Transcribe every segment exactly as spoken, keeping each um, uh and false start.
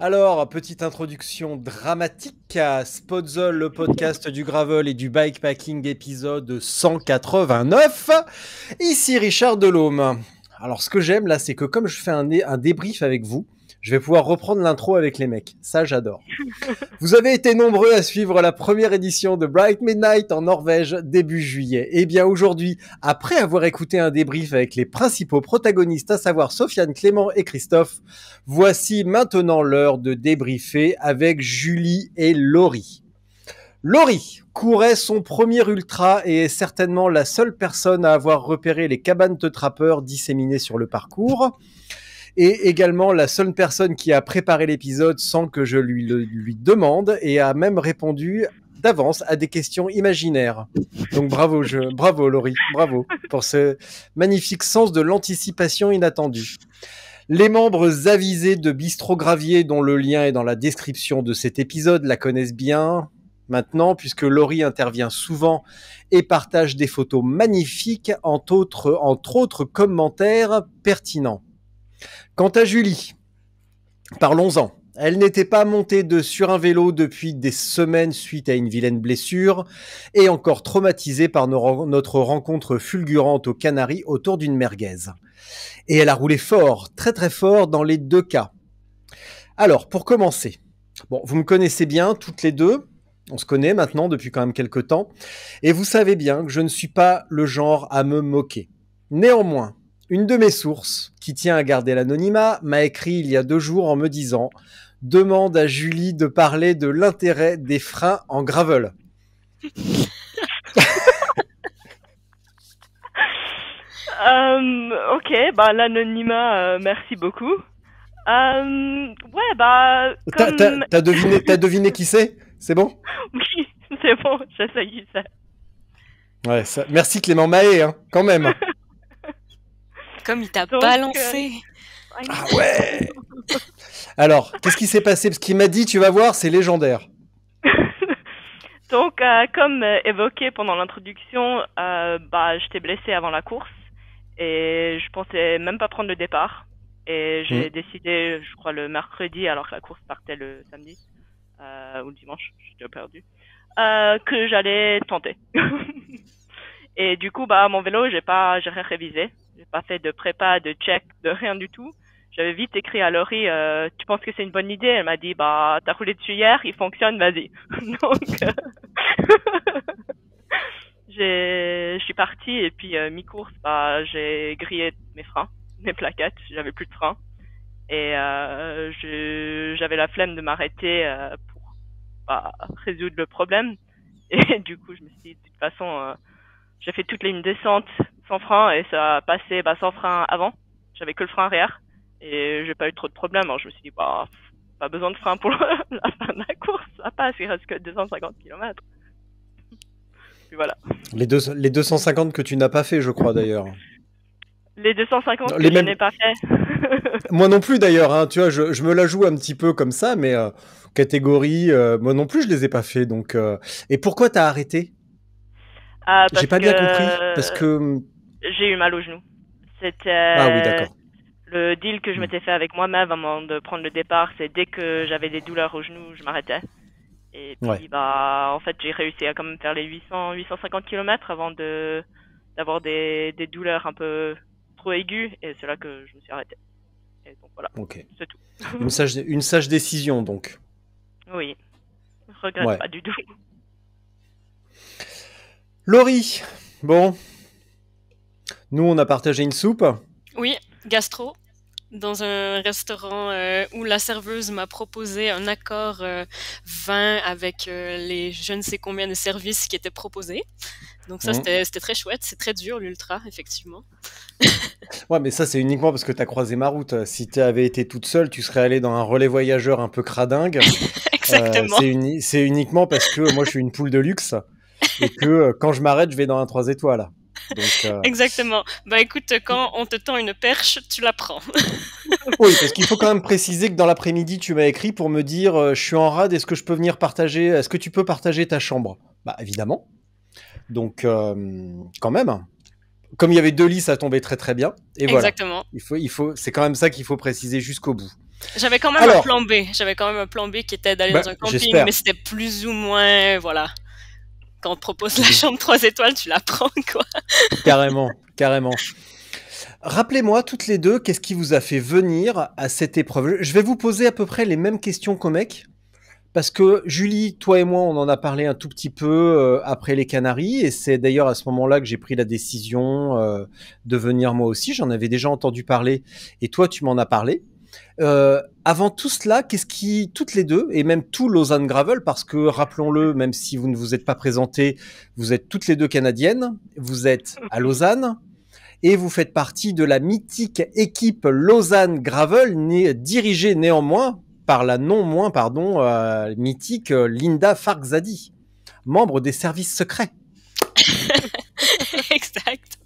Alors, petite introduction dramatique à Spotzol, le podcast du gravel et du bikepacking, épisode cent quatre-vingt-neuf. Ici Richard Delhomme. Alors, ce que j'aime là, c'est que comme je fais un, un débrief avec vous, je vais pouvoir reprendre l'intro avec les mecs. Ça, j'adore. Vous avez été nombreux à suivre la première édition de Bright Midnight en Norvège début juillet. Et bien aujourd'hui, après avoir écouté un débrief avec les principaux protagonistes, à savoir Sofiane, Clément et Christophe, voici maintenant l'heure de débriefer avec Julie et Laurie. Laurie courait son premier ultra et est certainement la seule personne à avoir repéré les cabanes de trappeurs disséminées sur le parcours. Et également la seule personne qui a préparé l'épisode sans que je lui, le, lui demande et a même répondu d'avance à des questions imaginaires. Donc bravo, je, bravo Laurie, bravo pour ce magnifique sens de l'anticipation inattendue. Les membres avisés de Bistro Gravier, dont le lien est dans la description de cet épisode, la connaissent bien maintenant, puisque Laurie intervient souvent et partage des photos magnifiques, entre autres, entre autres commentaires pertinents. Quant à Julie, parlons-en. Elle n'était pas montée de sur un vélo depuis des semaines suite à une vilaine blessure et encore traumatisée par nos, notre rencontre fulgurante aux Canaries autour d'une merguez. Et elle a roulé fort, très très fort dans les deux cas. Alors, pour commencer, bon, vous me connaissez bien toutes les deux, on se connaît maintenant depuis quand même quelques temps, et vous savez bien que je ne suis pas le genre à me moquer. Néanmoins, une de mes sources, qui tient à garder l'anonymat, m'a écrit il y a deux jours en me disant « Demande à Julie de parler de l'intérêt des freins en gravel. » euh, Ok, bah l'anonymat, euh, merci beaucoup. Euh, ouais, bah... Comme... T'as, t'as, t'as, deviné, t'as deviné qui c'est? C'est bon? Oui, c'est bon, je sais qui c'est. Ouais, ça... Merci Clément Mahé, hein, quand même. Comme il t'a Donc, balancé. Euh... Ah ouais. Alors, qu'est-ce qui s'est passé? Parce qu'il m'a dit, tu vas voir, c'est légendaire. Donc, euh, comme euh, évoqué pendant l'introduction, euh, bah, j'étais blessée avant la course et je pensais même pas prendre le départ. Et j'ai mmh. décidé, je crois, le mercredi, alors que la course partait le samedi, euh, ou le dimanche, j'ai déjà perdu, euh, que j'allais tenter. Et du coup, bah, mon vélo, j'ai pas, j'ai rien révisé. J'ai pas fait de prépa, de check, de rien du tout. J'avais vite écrit à Laurie, euh, tu penses que c'est une bonne idée? Elle m'a dit, bah, t'as roulé dessus hier, il fonctionne, vas-y. Donc, euh... j'ai, je suis partie et puis euh, mi-course, bah, j'ai grillé mes freins, mes plaquettes, j'avais plus de freins et euh, je, j'avais la flemme de m'arrêter euh, pour bah, résoudre le problème. Et du coup, je me suis dit, de toute façon, euh, j'ai fait toute une descente sans frein et ça a passé bah, sans frein avant. J'avais que le frein arrière et j'ai pas eu trop de problèmes. Alors je me suis dit, bah, pas besoin de frein pour la fin de la course, ça passe, il reste que deux cent cinquante kilomètres. Puis voilà. Les, deux, les deux cent cinquante que tu n'as pas fait, je crois d'ailleurs. Les deux cent cinquante non, que mêmes... je n'ai pas fait. Moi non plus d'ailleurs, hein, tu vois, je, je me la joue un petit peu comme ça, mais euh, catégorie, euh, moi non plus je les ai pas fait. Donc, euh... Et pourquoi t'as arrêté? Ah, J'ai pas que... bien compris, parce que... J'ai eu mal au genou. C'était ah, oui, d'accord. Le deal que je m'étais fait avec moi-même avant de prendre le départ, c'est dès que j'avais des douleurs au genou, je m'arrêtais. Et puis, ouais. bah, en fait, j'ai réussi à quand même faire les huit cents, huit cent cinquante kilomètres avant de, d'avoir des, des douleurs un peu trop aiguës, et c'est là que je me suis arrêté. Et donc voilà, okay. C'est tout. Une sage, une sage décision, donc. Oui, je regrette ouais. pas du tout. Laurie, bon, nous on a partagé une soupe. Oui, gastro, dans un restaurant euh, où la serveuse m'a proposé un accord euh, vin avec euh, les je ne sais combien de services qui étaient proposés. Donc ça, mmh. c'était, c'était très chouette. C'est très dur, l'ultra, effectivement. Ouais, mais ça, c'est uniquement parce que tu as croisé ma route. Si tu avais été toute seule, tu serais allée dans un relais voyageur un peu cradingue. Exactement. Euh, c'est, uni- c'est uniquement parce que moi, je suis une poule de luxe et que euh, quand je m'arrête, je vais dans un trois étoiles. Donc, euh... Exactement. Bah écoute, quand on te tend une perche, tu la prends. Oui, parce qu'il faut quand même préciser que dans l'après-midi, tu m'as écrit pour me dire euh, je suis en rade, est-ce que je peux venir partager, est-ce que tu peux partager ta chambre? Bah évidemment. Donc euh, quand même, comme il y avait deux lits, ça tombait très très bien. Et Exactement. Voilà. Il faut, il faut, c'est quand même ça qu'il faut préciser jusqu'au bout. J'avais quand même Alors, un plan B. J'avais quand même un plan B qui était d'aller bah, dans un camping, j'espère. mais c'était plus ou moins, voilà. Quand on te propose la chambre trois étoiles, tu la prends, quoi. Carrément, carrément. Rappelez-moi toutes les deux, qu'est-ce qui vous a fait venir à cette épreuve? Je vais vous poser à peu près les mêmes questions qu'au mec. Parce que Julie, toi et moi, on en a parlé un tout petit peu euh, après les Canaries, et c'est d'ailleurs à ce moment-là que j'ai pris la décision euh, de venir moi aussi. J'en avais déjà entendu parler, et toi, tu m'en as parlé. Euh, avant tout cela, qu'est-ce qui, toutes les deux, et même tout Lausanne Gravel, parce que rappelons-le, même si vous ne vous êtes pas présenté, vous êtes toutes les deux canadiennes, vous êtes à Lausanne, et vous faites partie de la mythique équipe Lausanne Gravel, né, dirigée néanmoins par la non moins pardon euh, mythique euh, Linda Farczadi, membre des services secrets. Exact.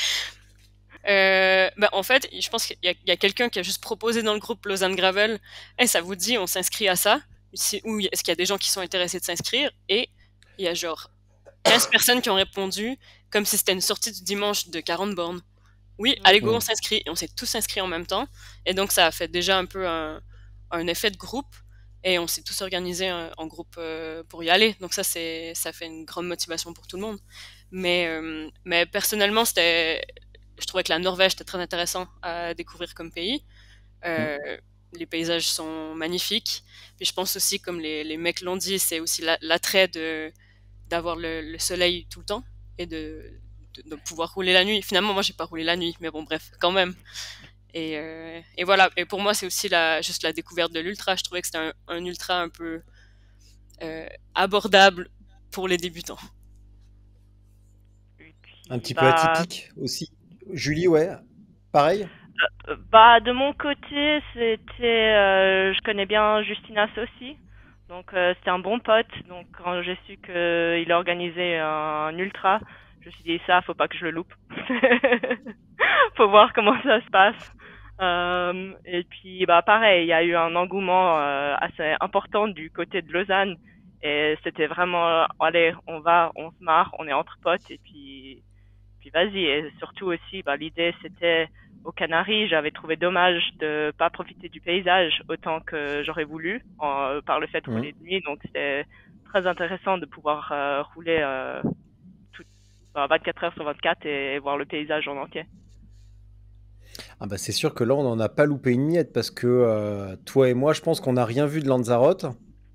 Euh, bah, en fait, je pense qu'il y a, il y a quelqu'un qui a juste proposé dans le groupe Lausanne Gravel, et ça vous dit, on s'inscrit à ça, ou est-ce qu'il y a des gens qui sont intéressés de s'inscrire, et il y a genre quinze personnes qui ont répondu comme si c'était une sortie du dimanche de quarante bornes. Oui, allez go, on s'inscrit, et on s'est tous inscrits en même temps, et donc ça a fait déjà un peu un, un effet de groupe, et on s'est tous organisés en, en groupe euh, pour y aller, donc ça c'est ça fait une grande motivation pour tout le monde. Mais euh, mais personnellement, c'était je trouvais que la Norvège était très intéressant à découvrir comme pays. Euh, mm. Les paysages sont magnifiques. Puis je pense aussi, comme les, les mecs l'ont dit, c'est aussi la, l'attrait de d'avoir le, le soleil tout le temps et de, de, de pouvoir rouler la nuit. Finalement, moi, j'ai pas roulé la nuit, mais bon, bref, quand même. Et, euh, et voilà. Et pour moi, c'est aussi la, juste la découverte de l'ultra. Je trouvais que c'était un, un ultra un peu euh, abordable pour les débutants. Puis, Un petit bah, peu atypique aussi. Julie, ouais, pareil. Euh, bah, de mon côté, c'était, euh, je connais bien Justinas aussi, donc euh, c'était un bon pote. Donc quand j'ai su qu'il organisait un, un ultra, je me suis dit ça, faut pas que je le loupe. Faut voir comment ça se passe. Euh, et puis bah pareil, il y a eu un engouement euh, assez important du côté de Lausanne, et c'était vraiment, allez, on va, on se marre, on est entre potes, et puis puis vas-y. Et surtout aussi, bah, l'idée c'était aux Canaries, j'avais trouvé dommage de pas profiter du paysage autant que j'aurais voulu en, par le fait de rouler de nuit. Donc c'était très intéressant de pouvoir euh, rouler euh, tout, bah, vingt-quatre heures sur vingt-quatre et, et voir le paysage en entier. Ah bah c'est sûr que là on n'en a pas loupé une miette parce que euh, toi et moi je pense qu'on n'a rien vu de Lanzarote.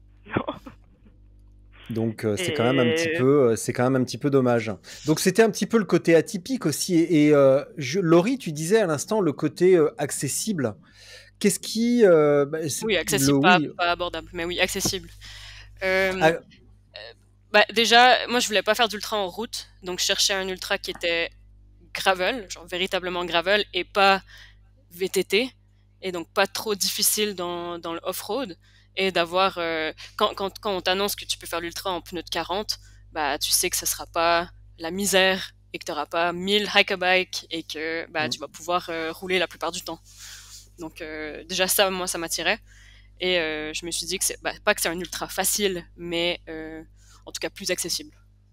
Donc euh, c'est quand même un petit Et peu, euh, c'est quand même un petit peu dommage. Donc c'était un petit peu le côté atypique aussi. Et, et euh, je- Laurie, tu disais à l'instant le côté euh, accessible. Qu'est-ce qui, euh, bah, c'est- Oui, le accessible, pas, oui. pas abordable, mais oui, accessible. Euh, Ah, bah, déjà, moi, je voulais pas faire d'ultra en route, donc je cherchais un ultra qui était gravel, genre véritablement gravel, et pas V T T, et donc pas trop difficile dans, dans le off-road, et d'avoir, euh, quand, quand, quand on t'annonce que tu peux faire l'ultra en pneus de quarante, bah, tu sais que ça sera pas la misère, et que tu n'auras pas mille hike-a-bike, et que bah, mm. tu vas pouvoir euh, rouler la plupart du temps. Donc euh, déjà ça, moi, ça m'attirait. Et euh, je me suis dit que c'est bah, pas que c'est un ultra facile, mais euh, en tout cas plus accessible.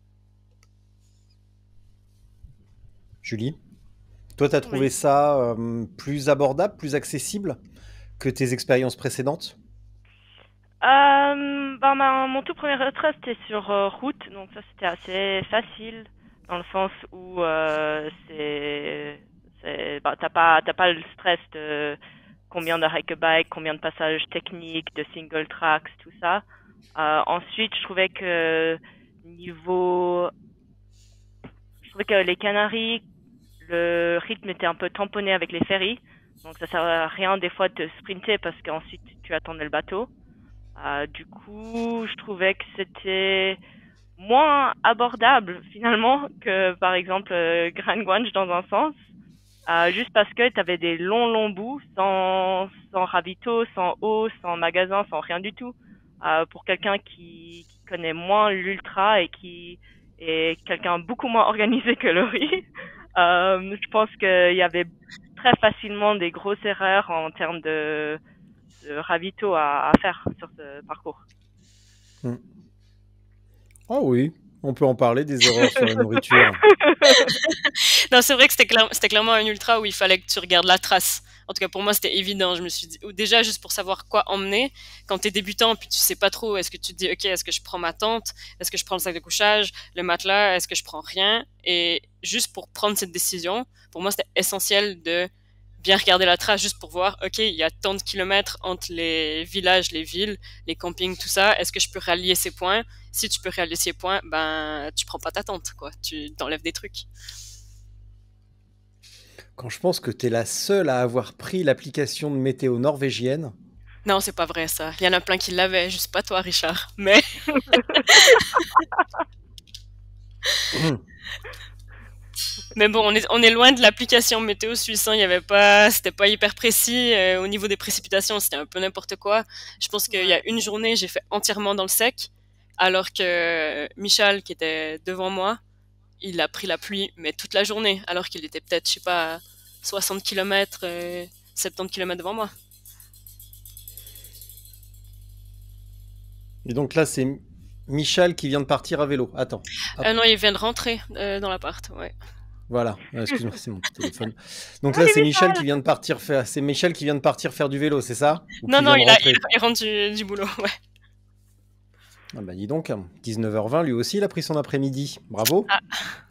Julie, toi t'as trouvé oui. ça euh, plus abordable, plus accessible que tes expériences précédentes? Euh, bah, ma- mon tout premier retrait c'était sur euh, route, donc ça c'était assez facile dans le sens où euh, c'est, c'est, bah, t'as pas, t'as pas le stress de combien de hike bike, combien de passages techniques, de single tracks, tout ça. Euh, ensuite, je trouvais que niveau, je trouvais que les Canaries, le rythme était un peu tamponné avec les ferries, donc ça sert à rien des fois de sprinter parce qu'ensuite tu attendais le bateau. Euh, du coup, je trouvais que c'était moins abordable finalement que par exemple euh, Grand Guanche dans un sens, euh, juste parce que tu avais des longs longs bouts sans sans ravito, sans eau, sans magasin, sans rien du tout. Euh, pour quelqu'un qui, qui connaît moins l'ultra et qui est quelqu'un beaucoup moins organisé que Laurie, euh, je pense qu'il y avait très facilement des grosses erreurs en termes de de ravito à, à faire sur ce parcours. Mm. Oh oui, On peut en parler des erreurs sur la nourriture. Non, c'est vrai que c'était clair- c'était clairement un ultra où il fallait que tu regardes la trace. En tout cas, pour moi, c'était évident. Je me suis dit, ou déjà, juste pour savoir quoi emmener, quand tu es débutant, puis tu sais pas trop, est-ce que tu te dis, OK, est-ce que je prends ma tente? Est-ce que je prends le sac de couchage? Le matelas? Est-ce que je prends rien? Et juste pour prendre cette décision, pour moi, c'était essentiel de bien regarder la trace, juste pour voir, OK, il y a tant de kilomètres entre les villages, les villes, les campings, tout ça. Est-ce que je peux rallier ces points? Si tu peux rallier ces points, ben, tu prends pas ta tente, quoi. Tu t'enlèves des trucs. Quand je pense que tu es la seule à avoir pris l'application de météo norvégienne. Non, c'est pas vrai, ça. Il y en a plein qui l'avaient, juste pas toi, Richard. Mais... Mais bon, on est, on est loin de l'application météo suisse. Hein. Il y avait pas, c'était pas hyper précis. Euh, au niveau des précipitations, c'était un peu n'importe quoi. Je pense qu'il y a une journée, j'ai fait entièrement dans le sec, alors que Michal, qui était devant moi, il a pris la pluie, mais toute la journée, alors qu'il était peut-être, je sais pas, soixante kilomètres, euh, soixante-dix kilomètres devant moi. Et donc là, c'est Michal qui vient de partir à vélo. Attends. Euh, non, il vient de rentrer euh, dans l'appart, ouais. Voilà, excuse-moi, c'est mon petit téléphone. Donc là, c'est Michel qui vient de partir faire, c'est Michel qui vient de partir faire du vélo, c'est ça? Ou Non, non, il, a, il, il rentre du, du boulot, ouais. Ah bah dis donc, dix-neuf heures vingt, lui aussi, il a pris son après-midi. Bravo. Ah.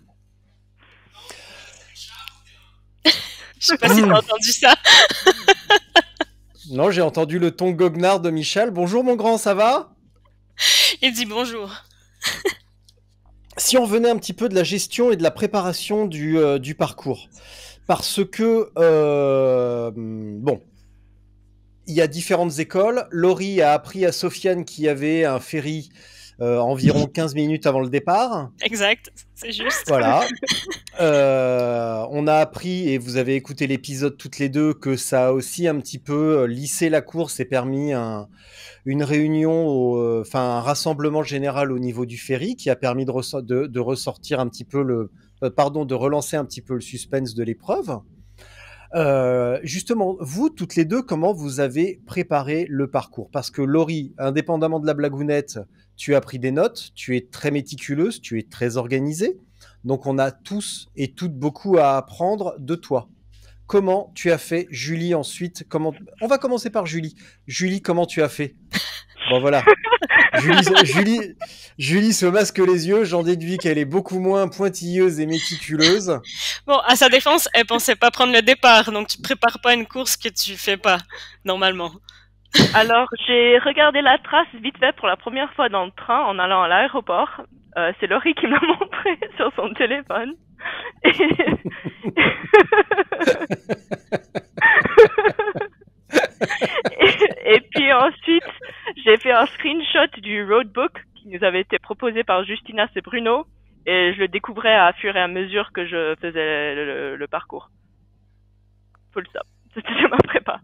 Je sais pas si t'as entendu ça. Non, j'ai entendu le ton goguenard de Michel. Bonjour mon grand, ça va? Il dit bonjour. Si on venait un petit peu de la gestion et de la préparation du, euh, du parcours, parce que, euh, bon, il y a différentes écoles. Laurie a appris à Sofiane qu'il y avait un ferry euh, environ quinze minutes avant le départ. Exact, c'est juste. Voilà. Euh, on a appris, et vous avez écouté l'épisode toutes les deux, que ça a aussi un petit peu lissé la course et permis un... une réunion, au, enfin un rassemblement général au niveau du ferry qui a permis de, ressort, de, de ressortir un petit peu le, euh, pardon, de relancer un petit peu le suspense de l'épreuve. Euh, justement, vous toutes les deux, comment vous avez préparé le parcours? Parce que Laurie, indépendamment de la blagounette, tu as pris des notes, tu es très méticuleuse, tu es très organisée. Donc on a tous et toutes beaucoup à apprendre de toi. Comment tu as fait, Julie, ensuite comment... On va commencer par Julie. Julie, comment tu as fait? Bon, voilà. Julie, Julie, Julie se masque les yeux. J'en déduis qu'elle est beaucoup moins pointilleuse et méticuleuse. Bon, à sa défense, elle pensait pas prendre le départ. Donc, tu prépares pas une course que tu fais pas, normalement. Alors, j'ai regardé la trace vite fait pour la première fois dans le train en allant à l'aéroport. Euh, c'est Laurie qui m'a montré sur son téléphone. Et... et, et puis ensuite, j'ai fait un screenshot du roadbook qui nous avait été proposé par Justinas et Bruno, et je le découvrais à fur et à mesure que je faisais le, le, le parcours. Full stop. C'était ma prépa.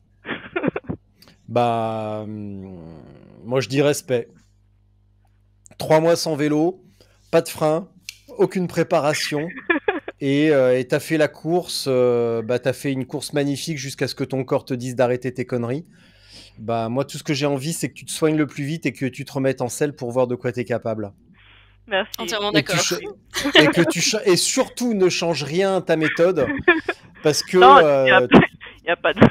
Bah, hum, moi je dis respect. Trois mois sans vélo, pas de frein, aucune préparation. Et euh, t'as fait la course, euh, bah, t'as fait une course magnifique jusqu'à ce que ton corps te dise d'arrêter tes conneries. Bah, moi, tout ce que j'ai envie, c'est que tu te soignes le plus vite et que tu te remettes en selle pour voir de quoi t'es capable. Merci. Entièrement d'accord. Et, que tu et surtout, ne change rien à ta méthode. Parce que... Non, il euh, n'y a, a pas de...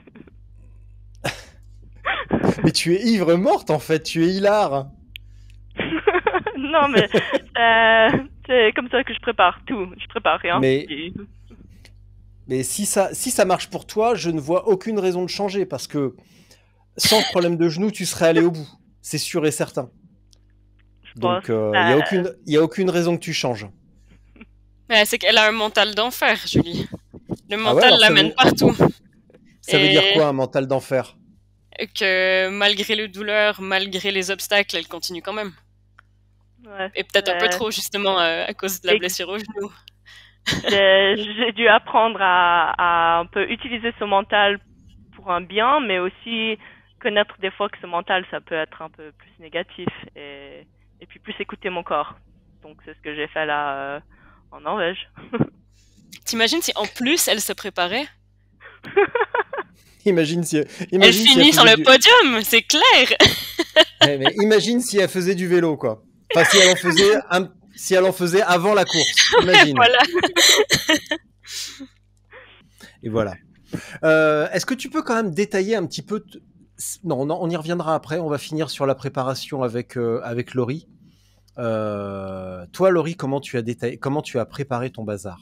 Mais tu es ivre morte, en fait. Tu es hilar. Non, mais euh, c'est comme ça que je prépare tout. Je prépare rien. Mais, mais si, ça, si ça marche pour toi, je ne vois aucune raison de changer parce que sans problème de genou, tu serais allé au bout. C'est sûr et certain. Je Donc, il euh, n'y a, aucune, y a aucune raison que tu changes. Ouais, c'est qu'elle a un mental d'enfer, Julie. Le mental ah ouais, l'amène veut... partout. Ça et... veut dire quoi, un mental d'enfer? Que malgré les douleurs, malgré les obstacles, elle continue quand même. Ouais, et peut-être euh... un peu trop, justement, euh, à cause de la et... blessure au genou. J'ai dû apprendre à, à un peu utiliser ce mental pour un bien, mais aussi connaître des fois que ce mental, ça peut être un peu plus négatif et, et puis plus écouter mon corps. Donc c'est ce que j'ai fait là euh, en Norvège. T'imagines si en plus elle se préparait? Imagine si imagine elle si finit elle sur le du... podium, c'est clair. Ouais, mais imagine si elle faisait du vélo, quoi. Enfin, si elle en faisait, un... si elle en faisait avant la course, imagine. Voilà. Et voilà. Euh, est-ce que tu peux quand même détailler un petit peu t- non, non, on y reviendra après. On va finir sur la préparation avec, euh, avec Laurie. Euh, toi, Laurie, comment tu as détaillé, comment tu as préparé ton bazar?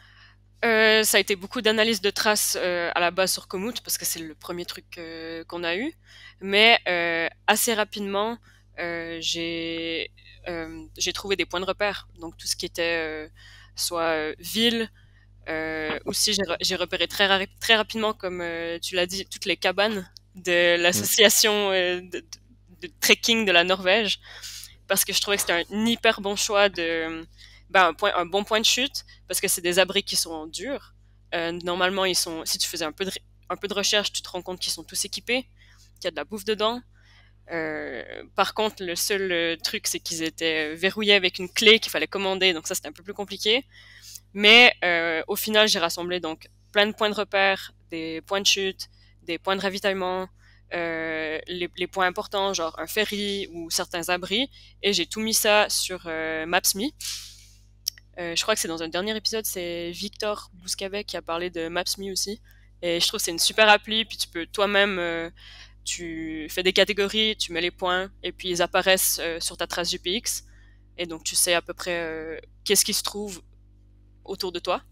Euh, ça a été beaucoup d'analyse de traces euh, à la base sur Komoot parce que c'est le premier truc euh, qu'on a eu. Mais euh, assez rapidement, euh, j'ai euh, j'ai trouvé des points de repère. Donc tout ce qui était euh, soit euh, ville, euh, aussi j'ai re- j'ai repéré très, ra- très rapidement, comme euh, tu l'as dit, toutes les cabanes de Mm. l'association euh, de, de, de trekking de la Norvège parce que je trouvais que c'était un hyper bon choix de ben, un, point, un bon point de chute parce que c'est des abris qui sont durs. Euh, normalement, ils sont. Si tu faisais un peu de, un peu de recherche, tu te rends compte qu'ils sont tous équipés, qu'il y a de la bouffe dedans. Euh, par contre, le seul euh, truc, c'est qu'ils étaient verrouillés avec une clé qu'il fallait commander, donc ça c'était un peu plus compliqué. Mais euh, au final, j'ai rassemblé donc plein de points de repère, des points de chute, des points de ravitaillement, euh, les, les points importants, genre un ferry ou certains abris, et j'ai tout mis ça sur euh, Maps.me. Euh, je crois que c'est dans un dernier épisode, c'est Victor Bouscavet qui a parlé de Maps.me aussi. Et je trouve que c'est une super appli, puis tu peux toi-même, euh, tu fais des catégories, tu mets les points, et puis ils apparaissent euh, sur ta trace G P X. Et donc tu sais à peu près euh, qu'est-ce qui se trouve autour de toi.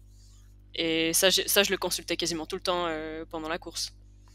Et ça, ça je le consultais quasiment tout le temps euh, pendant la course.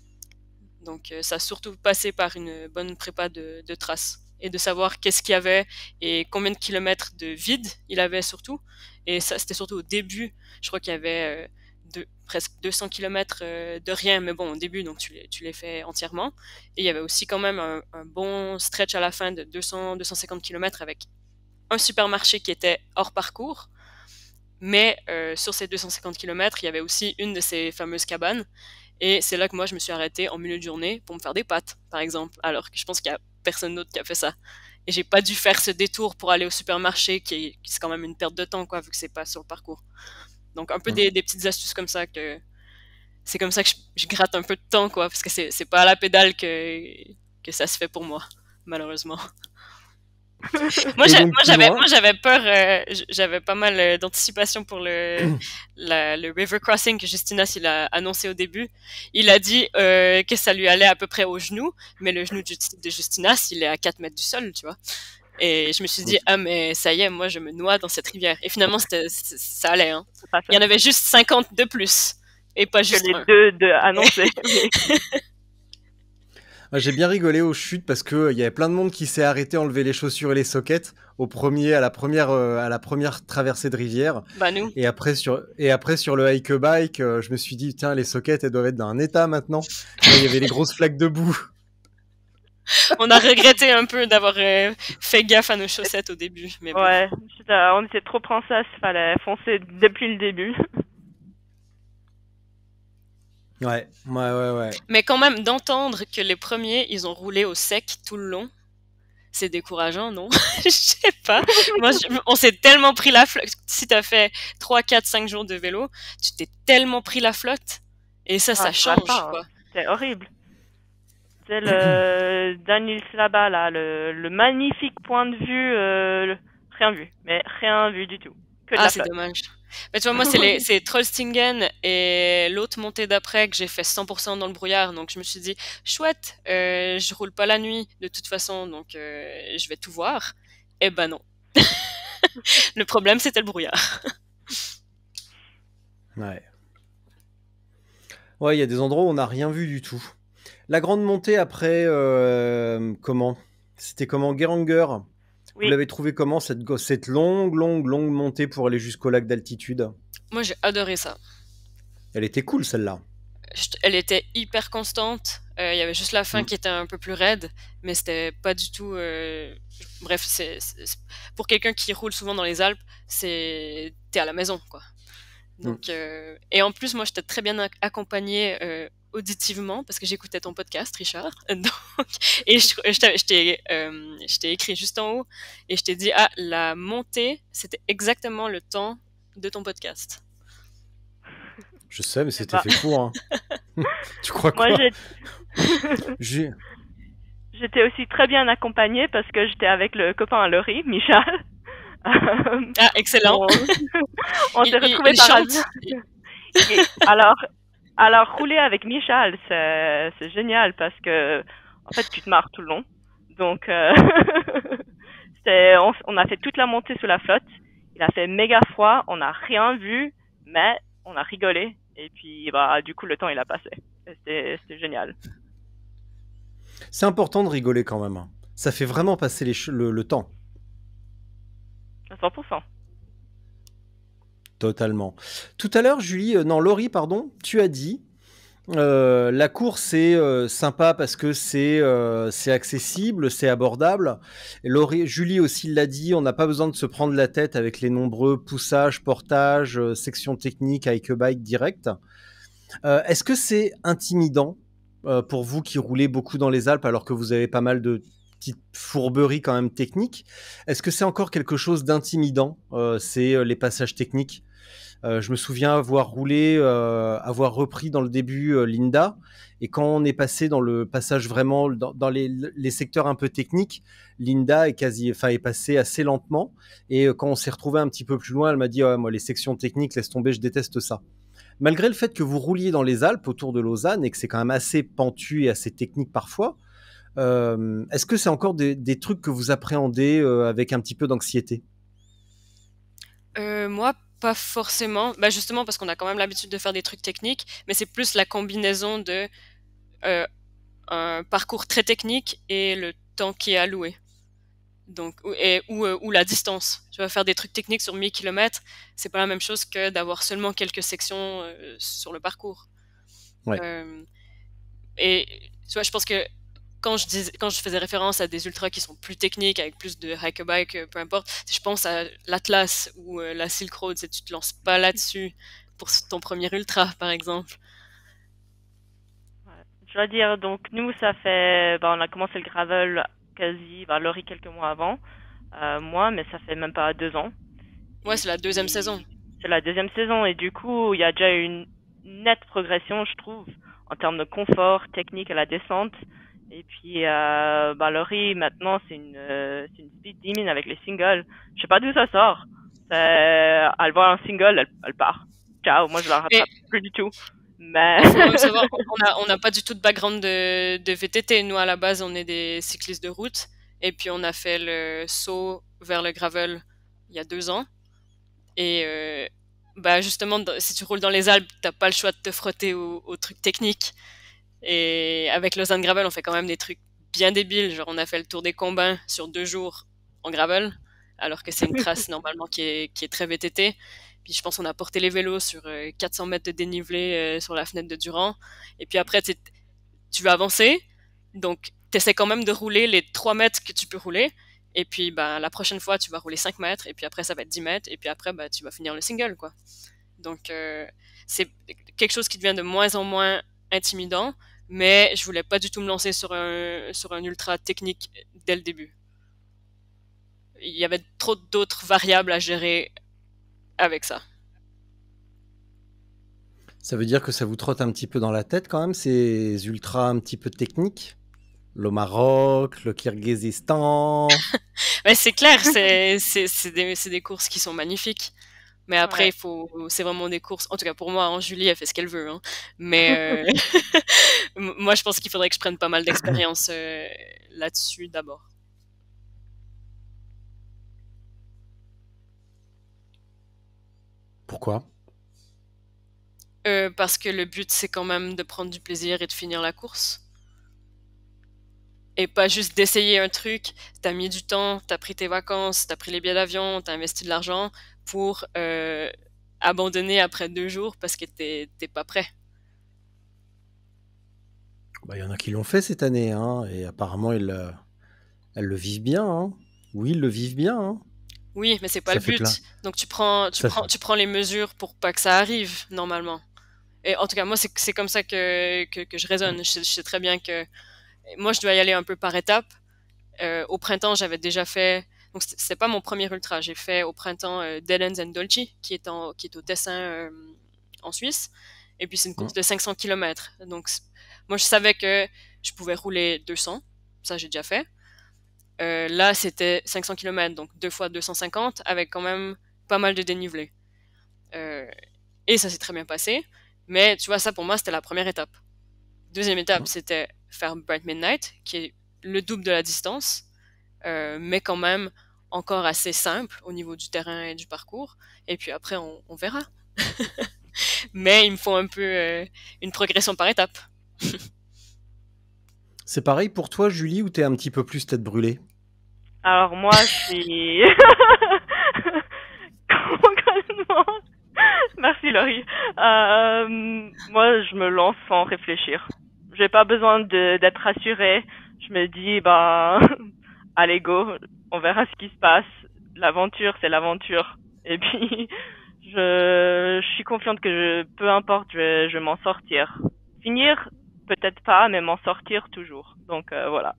Donc euh, ça a surtout passé par une bonne prépa de, de traces et de savoir qu'est-ce qu'il y avait et combien de kilomètres de vide il avait surtout. Et ça, c'était surtout au début. Je crois qu'il y avait euh, de, presque deux cents kilomètres euh, de rien, mais bon, au début, donc tu les, tu les fais entièrement. Et il y avait aussi quand même un, un bon stretch à la fin de deux cents à deux cent cinquante kilomètres avec un supermarché qui était hors parcours. Mais euh, sur ces deux cent cinquante kilomètres, il y avait aussi une de ces fameuses cabanes. Et c'est là que moi, je me suis arrêtée en milieu de journée pour me faire des pâtes, par exemple. Alors que je pense qu'il y a personne d'autre qui a fait ça. Et j'ai pas dû faire ce détour pour aller au supermarché, qui est, qui est quand même une perte de temps, quoi, vu que c'est pas sur le parcours. Donc un peu Mm. des, des petites astuces comme ça que c'est comme ça que je, je gratte un peu de temps, quoi, parce que c'est, c'est pas à la pédale que, que ça se fait pour moi, malheureusement. Moi, Et j'a- donc moi, plus j'avais, loin. moi, j'avais peur, euh, j- j'avais pas mal euh, d'anticipation pour le, la- le river crossing que Justinas il a annoncé au début. Il a dit euh, que ça lui allait à peu près au genou, mais le genou de, Justi- de Justinas, il est à quatre mètres du sol, tu vois. Et je me suis dit, ah, mais ça y est, moi, je me noie dans cette rivière. Et finalement, c'était, c- ça allait, hein. C'est pas ça. Il y en avait juste cinquante de plus, et pas Que juste les un. deux de annoncés. Ah, j'ai bien rigolé aux chutes parce que il y avait plein de monde qui s'est arrêté, enlever les chaussures et les sockets au premier, à la première, euh, à la première traversée de rivière. Bah, nous. Et après sur, et après sur le hike bike, euh, je me suis dit tiens les sockets elles doivent être dans un état maintenant. Là, il y avait les grosses flaques de boue. On a regretté un peu d'avoir euh, fait gaffe à nos chaussettes au début, mais bon. Ouais, putain, on était trop princesse, fallait foncer depuis le début. Ouais, ouais, ouais, ouais. Mais quand même, d'entendre que les premiers, ils ont roulé au sec tout le long, c'est décourageant, non? Je sais pas. Moi, je- on s'est tellement pris la flotte. Si t'as fait trois, quatre, cinq jours de vélo, tu t'es tellement pris la flotte. Et ça, ça Ah, ça va change, pas, hein. quoi. C'est horrible. C'est le Daniels là-bas, là, le, le magnifique point de vue, euh, le- rien vu, mais rien vu du tout. Que de Ah, la c'est flotte. dommage. Mais tu vois, moi, c'est les, c'est Trollstingen et l'autre montée d'après que j'ai fait cent pour cent dans le brouillard. Donc, je me suis dit, chouette, euh, je roule pas la nuit de toute façon, donc euh, je vais tout voir. Eh ben non. Le problème, c'était le brouillard. Ouais. Ouais, il y a des endroits où on n'a rien vu du tout. La grande montée après, euh, comment? C'était comment? Geranger. Vous Oui, l'avez trouvé comment cette, go- cette longue, longue, longue montée pour aller jusqu'au lac d'altitude? Moi, j'ai adoré ça. Elle était cool celle-là. Je- Elle était hyper constante. Euh, Il y avait juste la fin Mm. qui était un peu plus raide, mais c'était pas du tout. euh, Bref, c'est c'est- c'est- pour quelqu'un qui roule souvent dans les Alpes, c'est t'es à la maison, quoi. Donc, euh, et en plus, moi, j'étais très bien ac- accompagnée euh, auditivement parce que j'écoutais ton podcast, Richard. Donc, et je, je t'ai je t'ai, euh, je t'ai écrit juste en haut et je t'ai dit, ah, la montée, c'était exactement le temps de ton podcast. Je sais, mais c'était bah. fait pour. Hein. Tu crois moi quoi? j'ai. J'ai- j'étais aussi très bien accompagnée parce que j'étais avec le copain à Laurie, Michel. Ah, excellent. on on s'est Il, il- retrouvés il par chante. hasard. Et alors, alors rouler avec Michel, c'est c'est génial parce que en fait tu te marres tout le long. Donc euh, c'est on, on a fait toute la montée sous la flotte. Il a fait méga froid, on n'a rien vu, mais on a rigolé et puis bah du coup le temps il a passé. Et C'était c'était génial. C'est important de rigoler quand même, hein. Ça fait vraiment passer les ch- le, le temps, À cent pour cent. totalement. Tout à l'heure, Julie, euh, non, Laurie, pardon, tu as dit euh, la course est euh, sympa parce que c'est euh, c'est accessible, c'est abordable. Et Laurie, Julie aussi l'a dit, on n'a pas besoin de se prendre la tête avec les nombreux poussages, portages, euh, sections techniques avec bike direct. Euh, Est-ce que c'est intimidant euh, pour vous qui roulez beaucoup dans les Alpes alors que vous avez pas mal de petites fourberies quand même techniques? Est-ce que c'est encore quelque chose d'intimidant, euh, c'est euh, les passages techniques? Euh, je me souviens avoir roulé, euh, avoir repris dans le début euh, Linda, et quand on est passé dans le passage vraiment dans, dans les, les secteurs un peu techniques, Linda est quasi, enfin est passée assez lentement, et euh, quand on s'est retrouvé un petit peu plus loin, elle m'a dit ouais, moi les sections techniques laisse tomber, je déteste ça. Malgré le fait que vous rouliez dans les Alpes autour de Lausanne et que c'est quand même assez pentu et assez technique parfois, euh, est-ce que c'est encore des, des trucs que vous appréhendez euh, avec un petit peu d'anxiété? Euh, moi, pas forcément. Bah, justement, parce qu'on a quand même l'habitude de faire des trucs techniques, mais c'est plus la combinaison de euh, un parcours très technique et le temps qui est alloué. Donc, ou, et, ou, euh, ou la distance. Tu vas faire des trucs techniques sur mille kilomètres, c'est pas la même chose que d'avoir seulement quelques sections euh, sur le parcours. Ouais. Euh, et tu vois, je pense que quand je, dis, quand je faisais référence à des ultras qui sont plus techniques, avec plus de hike-a-bike, euh, peu importe, je pense à l'Atlas ou euh, la Silk Road, tu te lances pas là-dessus pour ton premier ultra, par exemple. Ouais. Je dois dire, donc nous, ça fait, bah, on a commencé le gravel quasi, bah, Laurie quelques mois avant, euh, moi, mais ça fait même pas deux ans. Ouais, Et c'est la deuxième saison. puis, c'est la deuxième saison, et du coup, il y a déjà une nette progression, je trouve, en termes de confort technique à la descente. Et puis, euh, bah, Laurie, maintenant, c'est une, euh, c'est une speed demon avec les singles. Je sais pas d'où ça sort. C'est- Elle voit un single, elle, elle part. Ciao, moi je la Mais rattrape plus du tout. Mais il faut quand même savoir, on a, on n'a pas du tout de background de, de V T T. Nous, à la base, on est des cyclistes de route. Et puis, on a fait le saut vers le gravel il y a deux ans. Et euh, bah justement, dans- si tu roules dans les Alpes, t'as pas le choix de te frotter aux, aux trucs techniques. Et avec Lausanne Gravel, on fait quand même des trucs bien débiles. Genre, on a fait le tour des Combins sur deux jours en gravel, alors que c'est une trace normalement qui est, qui est très V T T. Puis je pense qu'on a porté les vélos sur euh, quatre cents mètres de dénivelé euh, sur la fenêtre de Durand. Et puis après, t'es- tu vas avancer. Donc, tu essaies quand même de rouler les trois mètres que tu peux rouler. Et puis, bah, la prochaine fois, tu vas rouler cinq mètres. Et puis après, ça va être dix mètres. Et puis après, bah, tu vas finir le single, quoi. Donc, euh, c'est quelque chose qui devient de moins en moins intimidant. Mais je voulais pas du tout me lancer sur un, sur un ultra technique dès le début. Il y avait trop d'autres variables à gérer avec ça. Ça veut dire que ça vous trotte un petit peu dans la tête quand même, ces ultras un petit peu techniques? Le Maroc, le Kirghizistan. Mais c'est clair, c'est c'est c'est des, c'est des courses qui sont magnifiques. Mais après, ouais. il faut, c'est vraiment des courses. En tout cas, pour moi, hein, Julie, elle fait ce qu'elle veut, hein. Mais euh, m- moi, je pense qu'il faudrait que je prenne pas mal d'expérience euh, là-dessus d'abord. Pourquoi? Euh, parce que le but, c'est quand même de prendre du plaisir et de finir la course. Et pas juste d'essayer un truc. T'as mis du temps, t'as pris tes vacances, t'as pris les billets d'avion, t'as investi de l'argent pour euh, abandonner après deux jours parce que t'es t'es pas prêt. Bah, il y en a qui l'ont fait cette année, hein, et apparemment ils, euh, elles le vivent bien, hein. Oui, ils le vivent bien, hein. Oui, mais c'est pas Ça le fait plein. but. Donc tu prends, tu Ça prends, fait... tu prends les mesures pour pas que ça arrive normalement. Et en tout cas, moi, c'est c'est comme ça que, que, que je raisonne. Je, sais je sais très bien que moi, je dois y aller un peu par étapes. Euh, au printemps, j'avais déjà fait. Donc, c'était c'était pas mon premier ultra. J'ai fait au printemps euh, Dead Ends and Dolce, qui est, en, qui est au Tessin euh, en Suisse. Et puis, c'est une course Hum. de cinq cents kilomètres. Donc, c- moi, je savais que je pouvais rouler deux cents. ça j'ai déjà fait. Euh, là, c'était cinq cents kilomètres, donc deux fois deux cent cinquante, avec quand même pas mal de dénivelé. Euh, et ça s'est très bien passé. Mais tu vois, ça pour moi, c'était la première étape. Deuxième étape, c'était faire Bright Midnight, qui est le double de la distance, euh, mais quand même encore assez simple au niveau du terrain et du parcours. Et puis après, on, on verra. Mais il me faut un peu euh, une progression par étape. C'est pareil pour toi, Julie, ou t'es un petit peu plus tête brûlée? Alors moi, je suis... Concrètement... Merci Laurie. Euh, moi, je me lance sans réfléchir. J'ai pas besoin de- d'être rassurée. Je me dis, bah, allez go, on verra ce qui se passe. L'aventure, c'est l'aventure. Et puis, je, je suis confiante que je, peu importe, je vais, je vais m'en sortir. Finir, peut-être pas, mais m'en sortir toujours. Donc euh, voilà.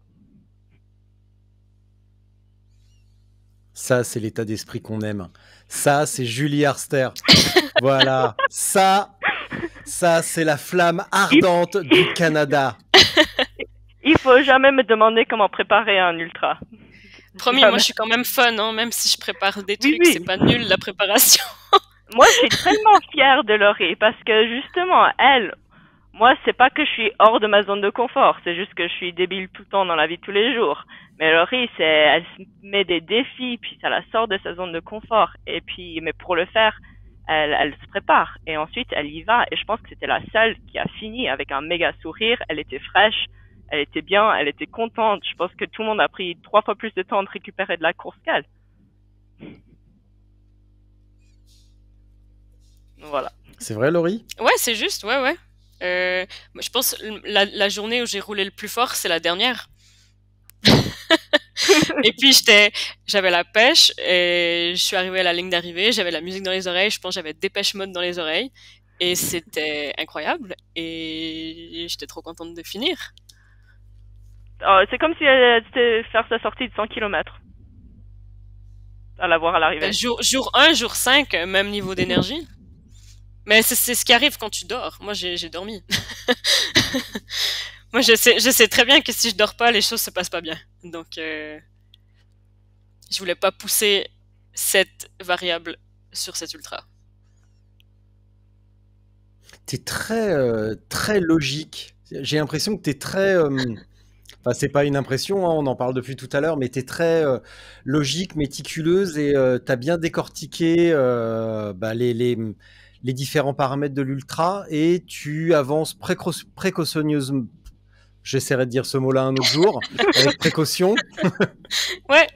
Ça, c'est l'état d'esprit qu'on aime. Ça, c'est Julie Harster. Voilà. Ça, ça, c'est la flamme ardente du Canada. Il faut jamais me demander comment préparer un ultra. Promis, Jamais. moi je suis quand même fun, hein, même si je prépare des Oui, trucs, oui. c'est pas nul la préparation. Moi, je suis tellement fière de Laurie parce que justement, elle, moi, c'est pas que je suis hors de ma zone de confort, c'est juste que je suis débile tout le temps dans la vie de tous les jours. Mais Laurie, c'est, elle se met des défis, puis ça la sort de sa zone de confort. Et puis, mais pour le faire, elle, elle se prépare. Et ensuite, elle y va. Et je pense que c'était la seule qui a fini avec un méga sourire. Elle était fraîche, elle était bien, elle était contente. Je pense que tout le monde a pris trois fois plus de temps de récupérer de la course qu'elle. Voilà. C'est vrai, Laurie? Ouais, c'est juste, ouais, ouais. Euh, moi, je pense la, la journée où j'ai roulé le plus fort, c'est la dernière. Et puis j'étais, j'avais la pêche et je suis arrivée à la ligne d'arrivée, j'avais la musique dans les oreilles, je pense que j'avais Dépêche Mode dans les oreilles et c'était incroyable et j'étais trop contente de finir. Oh, c'est comme si elle était faire sa sortie de cent kilomètres. À la voir à l'arrivée. Euh, Jour, jour un, jour cinq, euh, même niveau d'énergie. Mais c'est c'est ce qui arrive quand tu dors. Moi, j'ai j'ai dormi. Moi, je sais, je sais très bien que si je dors pas, les choses se passent pas bien. Donc, euh, je voulais pas pousser cette variable sur cet ultra. T'es très, euh, très logique. J'ai l'impression que t'es très... euh, Enfin, c'est pas une impression, hein, on en parle depuis tout à l'heure, mais t'es très euh, logique, méticuleuse et euh, t'as bien décortiqué euh, bah, les, les, les différents paramètres de l'ultra et tu avances préco- précautionneusement. J'essaierai de dire ce mot-là un autre jour, avec précaution. Ouais,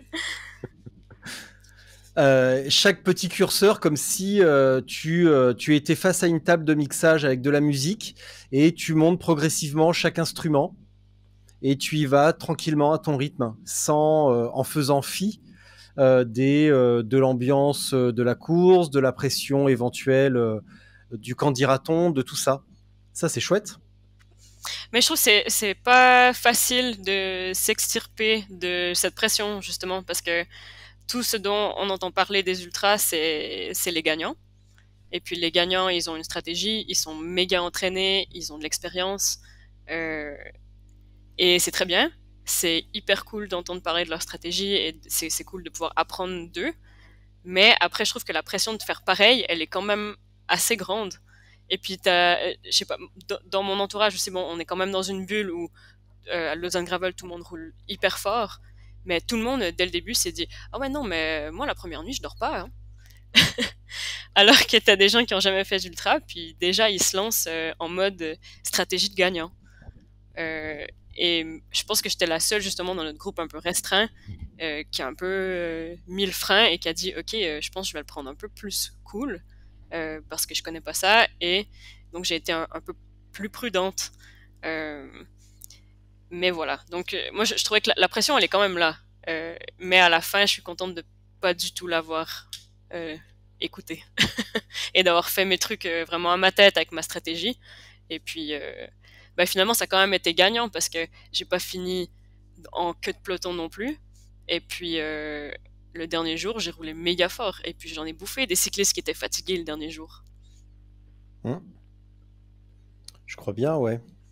Euh, chaque petit curseur comme si euh, tu, euh, tu étais face à une table de mixage avec de la musique et tu montes progressivement chaque instrument et tu y vas tranquillement à ton rythme, sans, euh, en faisant fi euh, des, euh, de l'ambiance euh, de la course, de la pression éventuelle euh, du qu'en dira-t-on, de tout ça. Ça, c'est chouette. mais je trouve que c'est c'est pas facile de s'extirper de cette pression justement parce que tout ce dont on entend parler des ultras, c'est c'est les gagnants. Et puis les gagnants, ils ont une stratégie, ils sont méga entraînés, ils ont de l'expérience. Euh, et c'est très bien. C'est hyper cool d'entendre parler de leur stratégie et c'est c'est cool de pouvoir apprendre d'eux. Mais après, je trouve que la pression de faire pareil, elle est quand même assez grande. Et puis, t'as, euh, je sais pas, d- dans mon entourage, c'est bon, on est quand même dans une bulle où euh, à Lausanne Gravel, tout le monde roule hyper fort. Mais tout le monde, dès le début, s'est dit ah ouais, non, mais moi, la première nuit, je dors pas, hein. Alors que t'as des gens qui ont jamais fait d'ultra, puis déjà, ils se lancent euh, en mode euh, stratégie de gagnant. Euh, et je pense que j'étais la seule, justement, dans notre groupe un peu restreint, euh, qui a un peu euh, mis le frein et qui a dit ok, euh, je pense que je vais le prendre un peu plus cool euh, parce que je connais pas ça, et donc j'ai été un, un peu plus prudente. Euh, mais voilà, donc euh, moi je, je trouvais que la, la pression elle est quand même là. Euh, mais à la fin je suis contente de pas du tout l'avoir euh, écoutée et d'avoir fait mes trucs euh, vraiment à ma tête avec ma stratégie. Et puis euh, bah, finalement ça a quand même été gagnant parce que j'ai pas fini en queue de peloton non plus. Et puis euh, le dernier jour j'ai roulé méga fort et puis j'en ai bouffé des cyclistes qui étaient fatigués le dernier jour. Hum, je crois bien, ouais.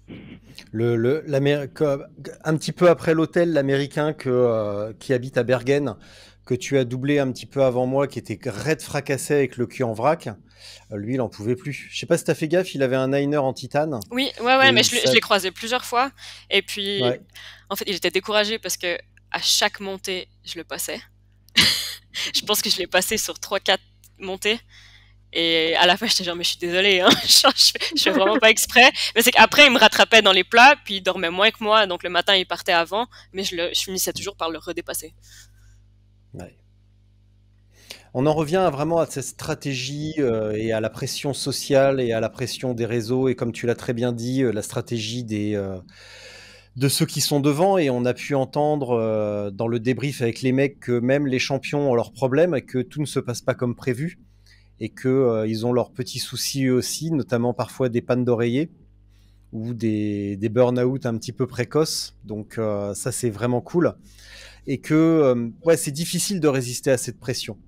Le, le, l'Amérique, un petit peu après l'hôtel, l'Américain que, euh, qui habite à Bergen, que tu as doublé un petit peu avant moi, qui était raide fracassé avec le cul en vrac, euh, lui, il en pouvait plus. Je sais pas si t'as fait gaffe, il avait un niner en titane. Oui, ouais, ouais, Et mais il je l'ai je s'a- l'ai croisé plusieurs fois. Et puis, ouais. en fait, il était découragé parce que à chaque montée, je le passais. Je pense que je l'ai passé sur trois, quatre montées. Et à la fin, j'étais genre, mais je suis désolée, hein. Genre, je, fais, je fais vraiment pas exprès. Mais c'est qu'après, il me rattrapait dans les plats, puis il dormait moins que moi. Donc le matin, il partait avant, mais je, le, je finissais toujours par le redépasser. Ouais. On en revient à vraiment à cette stratégie euh, et à la pression sociale et à la pression des réseaux et comme tu l'as très bien dit, euh, la stratégie des, euh, de ceux qui sont devant et on a pu entendre euh, dans le débrief avec les mecs que même les champions ont leurs problèmes et que tout ne se passe pas comme prévu et que euh, ils ont leurs petits soucis eux aussi, notamment parfois des pannes d'oreiller ou des, des burn-out un petit peu précoces. Donc euh, ça c'est vraiment cool et que euh, ouais c'est difficile de résister à cette pression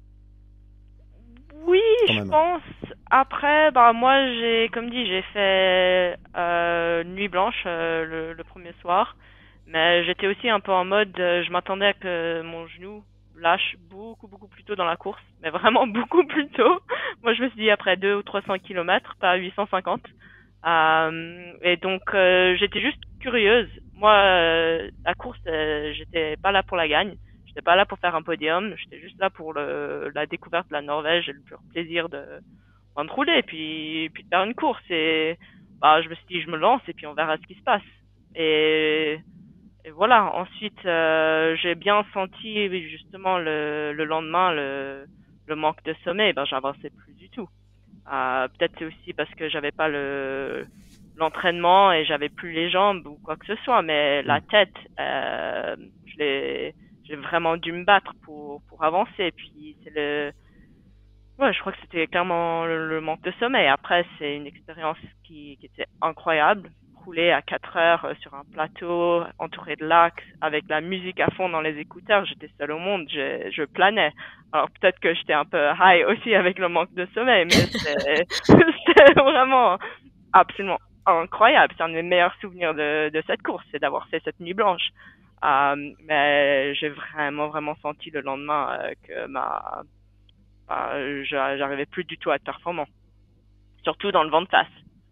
Oui, quand je même. pense. Après, bah moi j'ai, comme dit, j'ai fait euh, nuit blanche euh, le, le premier soir, mais j'étais aussi un peu en mode, euh, je m'attendais à que mon genou lâche beaucoup beaucoup plus tôt dans la course, mais vraiment beaucoup plus tôt. Moi je me suis dit après deux ou trois cents kilomètres, pas huit cent cinquante. Euh, et donc euh, j'étais juste curieuse. Moi, euh, la course, euh, j'étais pas là pour la gagne. J'étais pas là pour faire un podium, j'étais juste là pour le, la découverte de la Norvège et le pur plaisir de, ben, de rouler et puis, puis de faire une course. Et bah, je me suis dit, je me lance et puis on verra ce qui se passe. Et, et voilà, ensuite, euh, j'ai bien senti justement le, le lendemain le, le manque de sommeil. Ben, j'avançais plus du tout. Euh, peut-être c'est aussi parce que j'avais pas le l'entraînement et j'avais plus les jambes ou quoi que ce soit, mais la Mm. tête, euh, je l'ai, j'ai vraiment dû me battre pour pour avancer. Et puis c'est le, ouais, je crois que c'était clairement le, le manque de sommeil. Après, c'est une expérience qui qui était incroyable. Rouler à quatre heures euh, sur un plateau entouré de lacs avec la musique à fond dans les écouteurs, j'étais seule au monde, je, je planais. Alors peut-être que j'étais un peu high aussi avec le manque de sommeil, mais c'était c'était vraiment absolument incroyable. C'est un de mes meilleurs souvenirs de, de cette course, c'est d'avoir fait cette nuit blanche. Euh, mais j'ai vraiment, vraiment senti le lendemain euh, que ma, bah, j'a- j'arrivais plus du tout à être performant. Surtout dans le vent de face.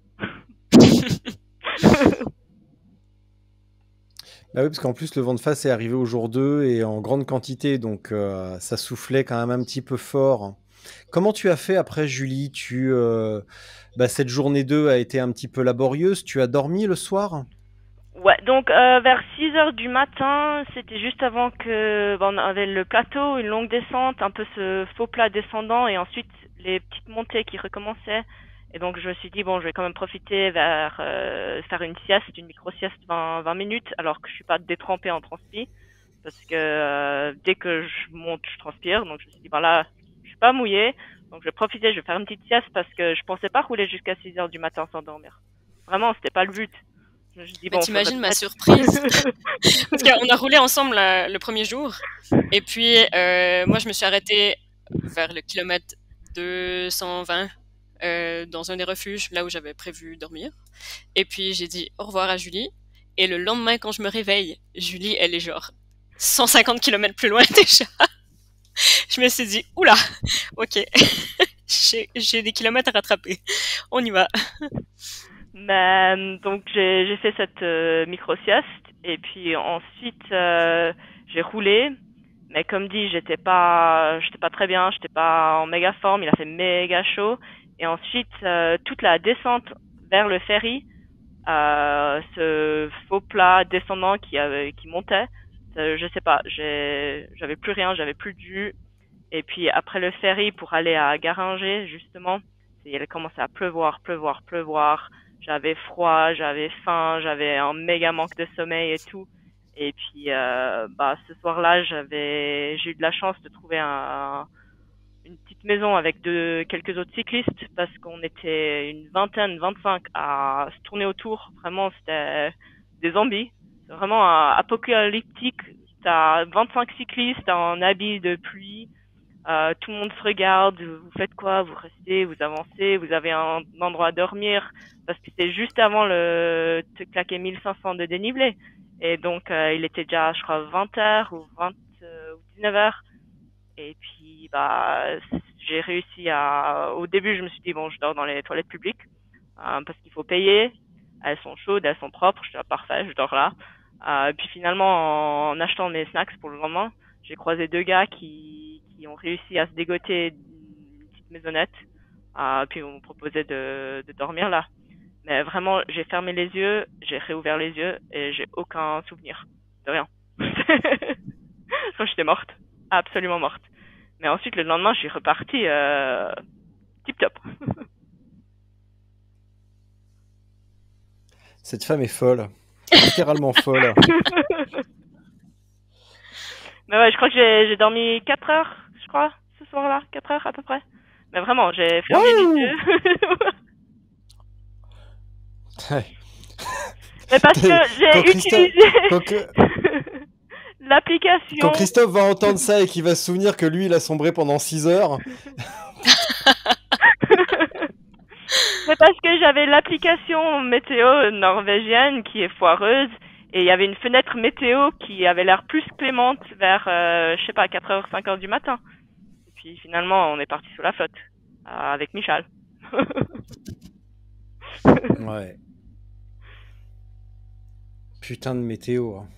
Bah oui, parce qu'en plus, le vent de face est arrivé au jour deux et en grande quantité, donc euh, ça soufflait quand même un petit peu fort. Comment tu as fait après, Julie? Tu, euh, bah, cette journée deux a été un petit peu laborieuse. Tu as dormi le soir? Ouais, donc euh, vers six heures du matin, c'était juste avant que bon, on avait le plateau, une longue descente, un peu ce faux plat descendant et ensuite les petites montées qui recommençaient. Et donc je me suis dit bon, je vais quand même profiter vers euh, faire une sieste, une micro-sieste vingt vingt minutes alors que je suis pas détrempée en transpi parce que euh, dès que je monte, je transpire. Donc je me suis dit ben là, je suis pas mouillée, donc je vais profiter, je vais faire une petite sieste parce que je pensais pas rouler jusqu'à six heures du matin sans dormir. Vraiment, c'était pas le but. Je me suis dit, Mais bon, faudrait t'imagines ma peut-être. surprise? Parce qu'on a roulé ensemble la- le premier jour. Et puis, euh, moi, je me suis arrêtée vers le kilomètre deux cent vingt euh, dans un des refuges, là où j'avais prévu dormir. Et puis, j'ai dit au revoir à Julie. Et le lendemain, quand je me réveille, Julie, elle est genre cent cinquante kilomètres plus loin déjà. Je me suis dit, oula, ok, j'ai j'ai des kilomètres à rattraper. On y va. Mais, euh, donc, j'ai, j'ai fait cette euh, micro-sieste. Et puis ensuite, euh, j'ai roulé. Mais comme dit, j'étais pas, j'étais pas très bien, j'étais pas en méga forme, il a fait méga chaud. Et ensuite, euh, toute la descente vers le ferry, euh, ce faux plat descendant qui avait, qui montait, euh, je sais pas, j'ai, j'avais plus rien, j'avais plus de jus. Et puis après le ferry pour aller à Garinger, justement, il a commencé à pleuvoir, pleuvoir, pleuvoir. J'avais froid, j'avais faim, j'avais un méga manque de sommeil et tout. Et puis euh, bah ce soir-là, j'avais j'ai eu de la chance de trouver un, une petite maison avec de quelques autres cyclistes parce qu'on était une vingtaine, vingt-cinq à se tourner autour. Vraiment, c'était des zombies. C'est vraiment un apocalyptique. T'as vingt-cinq cyclistes en habits de pluie Euh, tout le monde se regarde, vous faites quoi? Vous restez, vous avancez, vous avez un endroit à dormir, parce que c'est juste avant le te claquer mille cinq cents de dénivelé. Et donc, euh, il était déjà, je crois, vingt heures ou vingt euh, ou dix-neuf heures. Et puis, bah, j'ai réussi à... Au début, je me suis dit, bon, je dors dans les toilettes publiques, euh, parce qu'il faut payer. Elles sont chaudes, elles sont propres. Je dis, parfait, je dors là. Euh, et puis finalement, en achetant mes snacks pour le lendemain, j'ai croisé deux gars qui, qui ont réussi à se dégoter une petite maisonnette. Euh, puis on me proposait de, de dormir là. Mais vraiment, j'ai fermé les yeux, j'ai réouvert les yeux et j'ai aucun souvenir de rien. Quand j'étais morte, absolument morte. Mais ensuite, le lendemain, je suis repartie euh, tip top. Cette femme est folle, littéralement folle. Mais ouais, je crois que j'ai, j'ai dormi quatre heures, je crois, ce soir-là, quatre heures à peu près. Mais vraiment, j'ai fermé Wouh les yeux. Ouais. Mais parce que j'ai Quand Christophe, utilisé quand, que- l'application. quand Christophe va entendre ça et qu'il va se souvenir que lui, il a sombré pendant six heures. Mais parce que j'avais l'application météo norvégienne qui est foireuse et il y avait une fenêtre météo qui avait l'air plus clémente vers, euh, je sais pas, quatre heures, cinq heures du matin. Et puis finalement, on est parti sous la flotte euh, avec Michal. Ouais. Putain de météo. hein.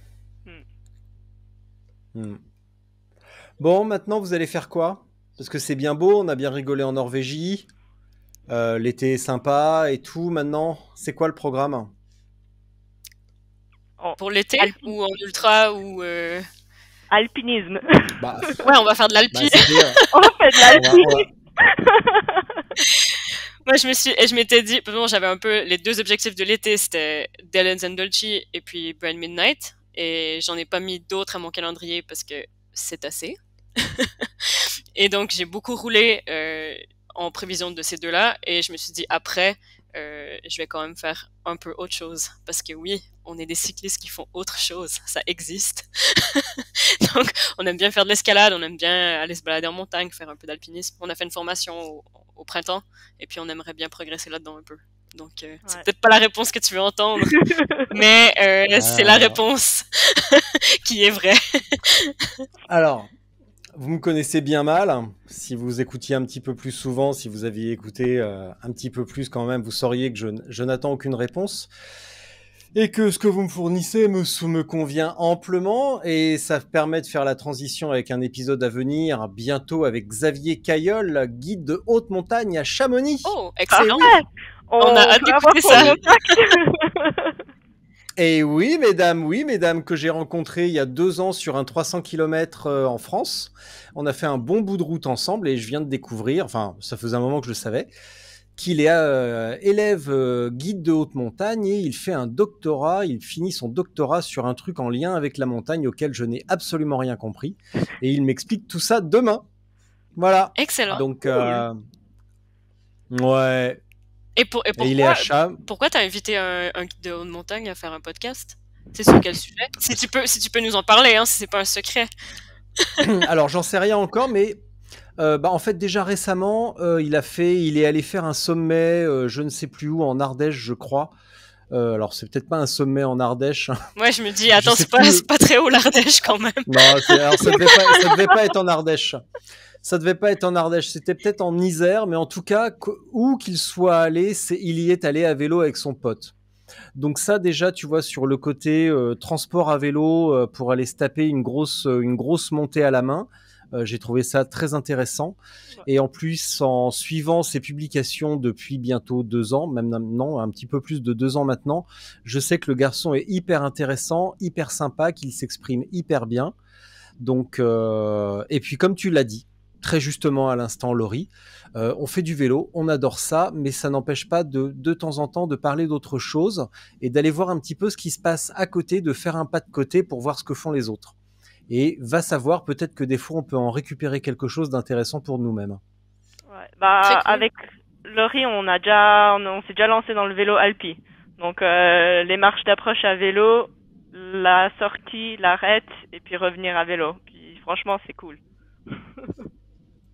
Hmm. Hmm. Bon, maintenant, vous allez faire quoi? Parce que c'est bien beau, on a bien rigolé en Norvégie. Euh, l'été est sympa et tout. Maintenant, c'est quoi le programme? Oh, Pour l'été alpi- ou en ultra ou euh, alpinisme. Bah, ouais, on va faire de bah, l'alpi. c'est-à-dire, On fait de on va- l'alpi. on va- Moi, je me suis, et je m'étais dit, bon, j'avais un peu les deux objectifs de l'été, c'était Dellens and Dolce et puis Brand Midnight, et j'en ai pas mis d'autres à mon calendrier parce que c'est assez. Et donc, j'ai beaucoup roulé euh, en prévision de ces deux-là, et je me suis dit, après, euh, je vais quand même faire un peu autre chose. Parce que oui, on est des cyclistes qui font autre chose, ça existe. Donc, on aime bien faire de l'escalade, on aime bien aller se balader en montagne, faire un peu d'alpinisme. On a fait une formation au, au printemps, et puis on aimerait bien progresser là-dedans un peu. Donc, euh, c'est Ouais. peut-être pas la réponse que tu veux entendre, mais euh, Ah. c'est la réponse qui est vraie. Alors, vous me connaissez bien mal. Si vous écoutiez un petit peu plus souvent, si vous aviez écouté euh, un petit peu plus quand même, vous sauriez que je, n- je n'attends aucune réponse. Et que ce que vous me fournissez me, sou- me convient amplement. Et ça permet de faire la transition avec un épisode à venir bientôt avec Xavier Caillol, guide de haute montagne à Chamonix. Oh, excellent! Parfait. On a hâte peut avoir d'écouter son ça. contact. Et oui, mesdames, oui, mesdames, que j'ai rencontré il y a deux ans sur un trois cents kilomètres euh, en France. On a fait un bon bout de route ensemble et je viens de découvrir, enfin, ça faisait un moment que je le savais, qu'il est euh, élève euh, guide de haute montagne et il fait un doctorat, il finit son doctorat sur un truc en lien avec la montagne auquel je n'ai absolument rien compris. Et il m'explique tout ça demain. Voilà. Excellent. Donc, euh, ouais. Et, pour, et Et il est à pourquoi, Cham. pourquoi t'as invité un, un guide de haute montagne à faire un podcast? C'est sur quel sujet? Si tu peux, si tu peux nous en parler, hein, si c'est pas un secret. Alors, j'en sais rien encore, mais euh, bah, en fait, déjà récemment, euh, il a fait, il est allé faire un sommet, euh, je ne sais plus où, en Ardèche, je crois. Euh, alors, c'est peut-être pas un sommet en Ardèche. Moi, je me dis, attends, sais c'est pas, plus. c'est pas très haut l'Ardèche quand même. Non, c'est- alors ça devait pas, ça devait pas être en Ardèche. Ça devait pas être en Ardèche. C'était peut-être en Isère, mais en tout cas, qu- où qu'il soit allé, c'est, il y est allé à vélo avec son pote. Donc ça, déjà, tu vois, sur le côté euh, transport à vélo euh, pour aller se taper une grosse, euh, une grosse montée à la main, euh, j'ai trouvé ça très intéressant. Et en plus, en suivant ses publications depuis bientôt deux ans, même non, un petit peu plus de deux ans maintenant, je sais que le garçon est hyper intéressant, hyper sympa, qu'il s'exprime hyper bien. Donc, euh, et puis comme tu l'as dit, très justement à l'instant, Laurie, euh, on fait du vélo, on adore ça, mais ça n'empêche pas de, de temps en temps de parler d'autre chose et d'aller voir un petit peu ce qui se passe à côté, de faire un pas de côté pour voir ce que font les autres. Et va savoir, peut-être que des fois, on peut en récupérer quelque chose d'intéressant pour nous-mêmes. Ouais, bah, Très cool. avec Laurie, on a déjà, on, on s'est déjà lancé dans le vélo alpi. Donc, euh, les marches d'approche à vélo, la sortie, l'arrête, et puis revenir à vélo. Puis, franchement, c'est cool.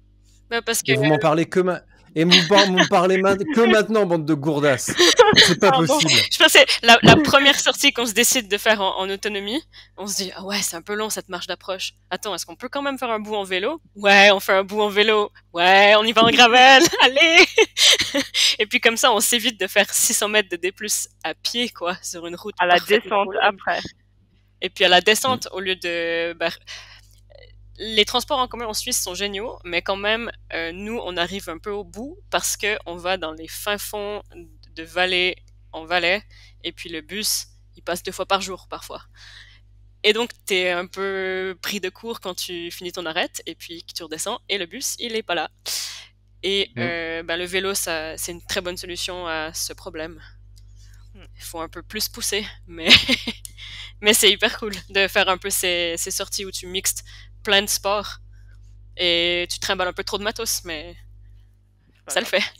Bah, parce que Et vous m'en parlez que ma... Et vous me parlez ma... que maintenant, bande de gourdasses. C'est pas Pardon. possible. je pense que c'est la, la première sortie qu'on se décide de faire en, en autonomie. On se dit, ah ouais, c'est un peu long cette marche d'approche. Attends, est-ce qu'on peut quand même faire un bout en vélo? Ouais, on fait un bout en vélo. Ouais, on y va en gravel. Allez! Et puis comme ça, on s'évite de faire six cents mètres de D plus à pied, quoi, sur une route. À la parfaitement descente roulable. après. Et puis à la descente, au lieu de... Bah, les transports en commun en Suisse sont géniaux, mais quand même, euh, nous, on arrive un peu au bout parce que on va dans les fins fonds de vallée en vallée, et puis le bus, il passe deux fois par jour parfois. Et donc, t'es un peu pris de court quand tu finis ton arrête, et puis que tu redescends, et le bus, il est pas là. Et Mm. euh, ben, le vélo, ça, c'est une très bonne solution à ce problème. Mm. Il faut un peu plus pousser, mais, mais c'est hyper cool de faire un peu ces, ces sorties où tu mixes plein de sports et tu trimbales un peu trop de matos, mais ça le fait.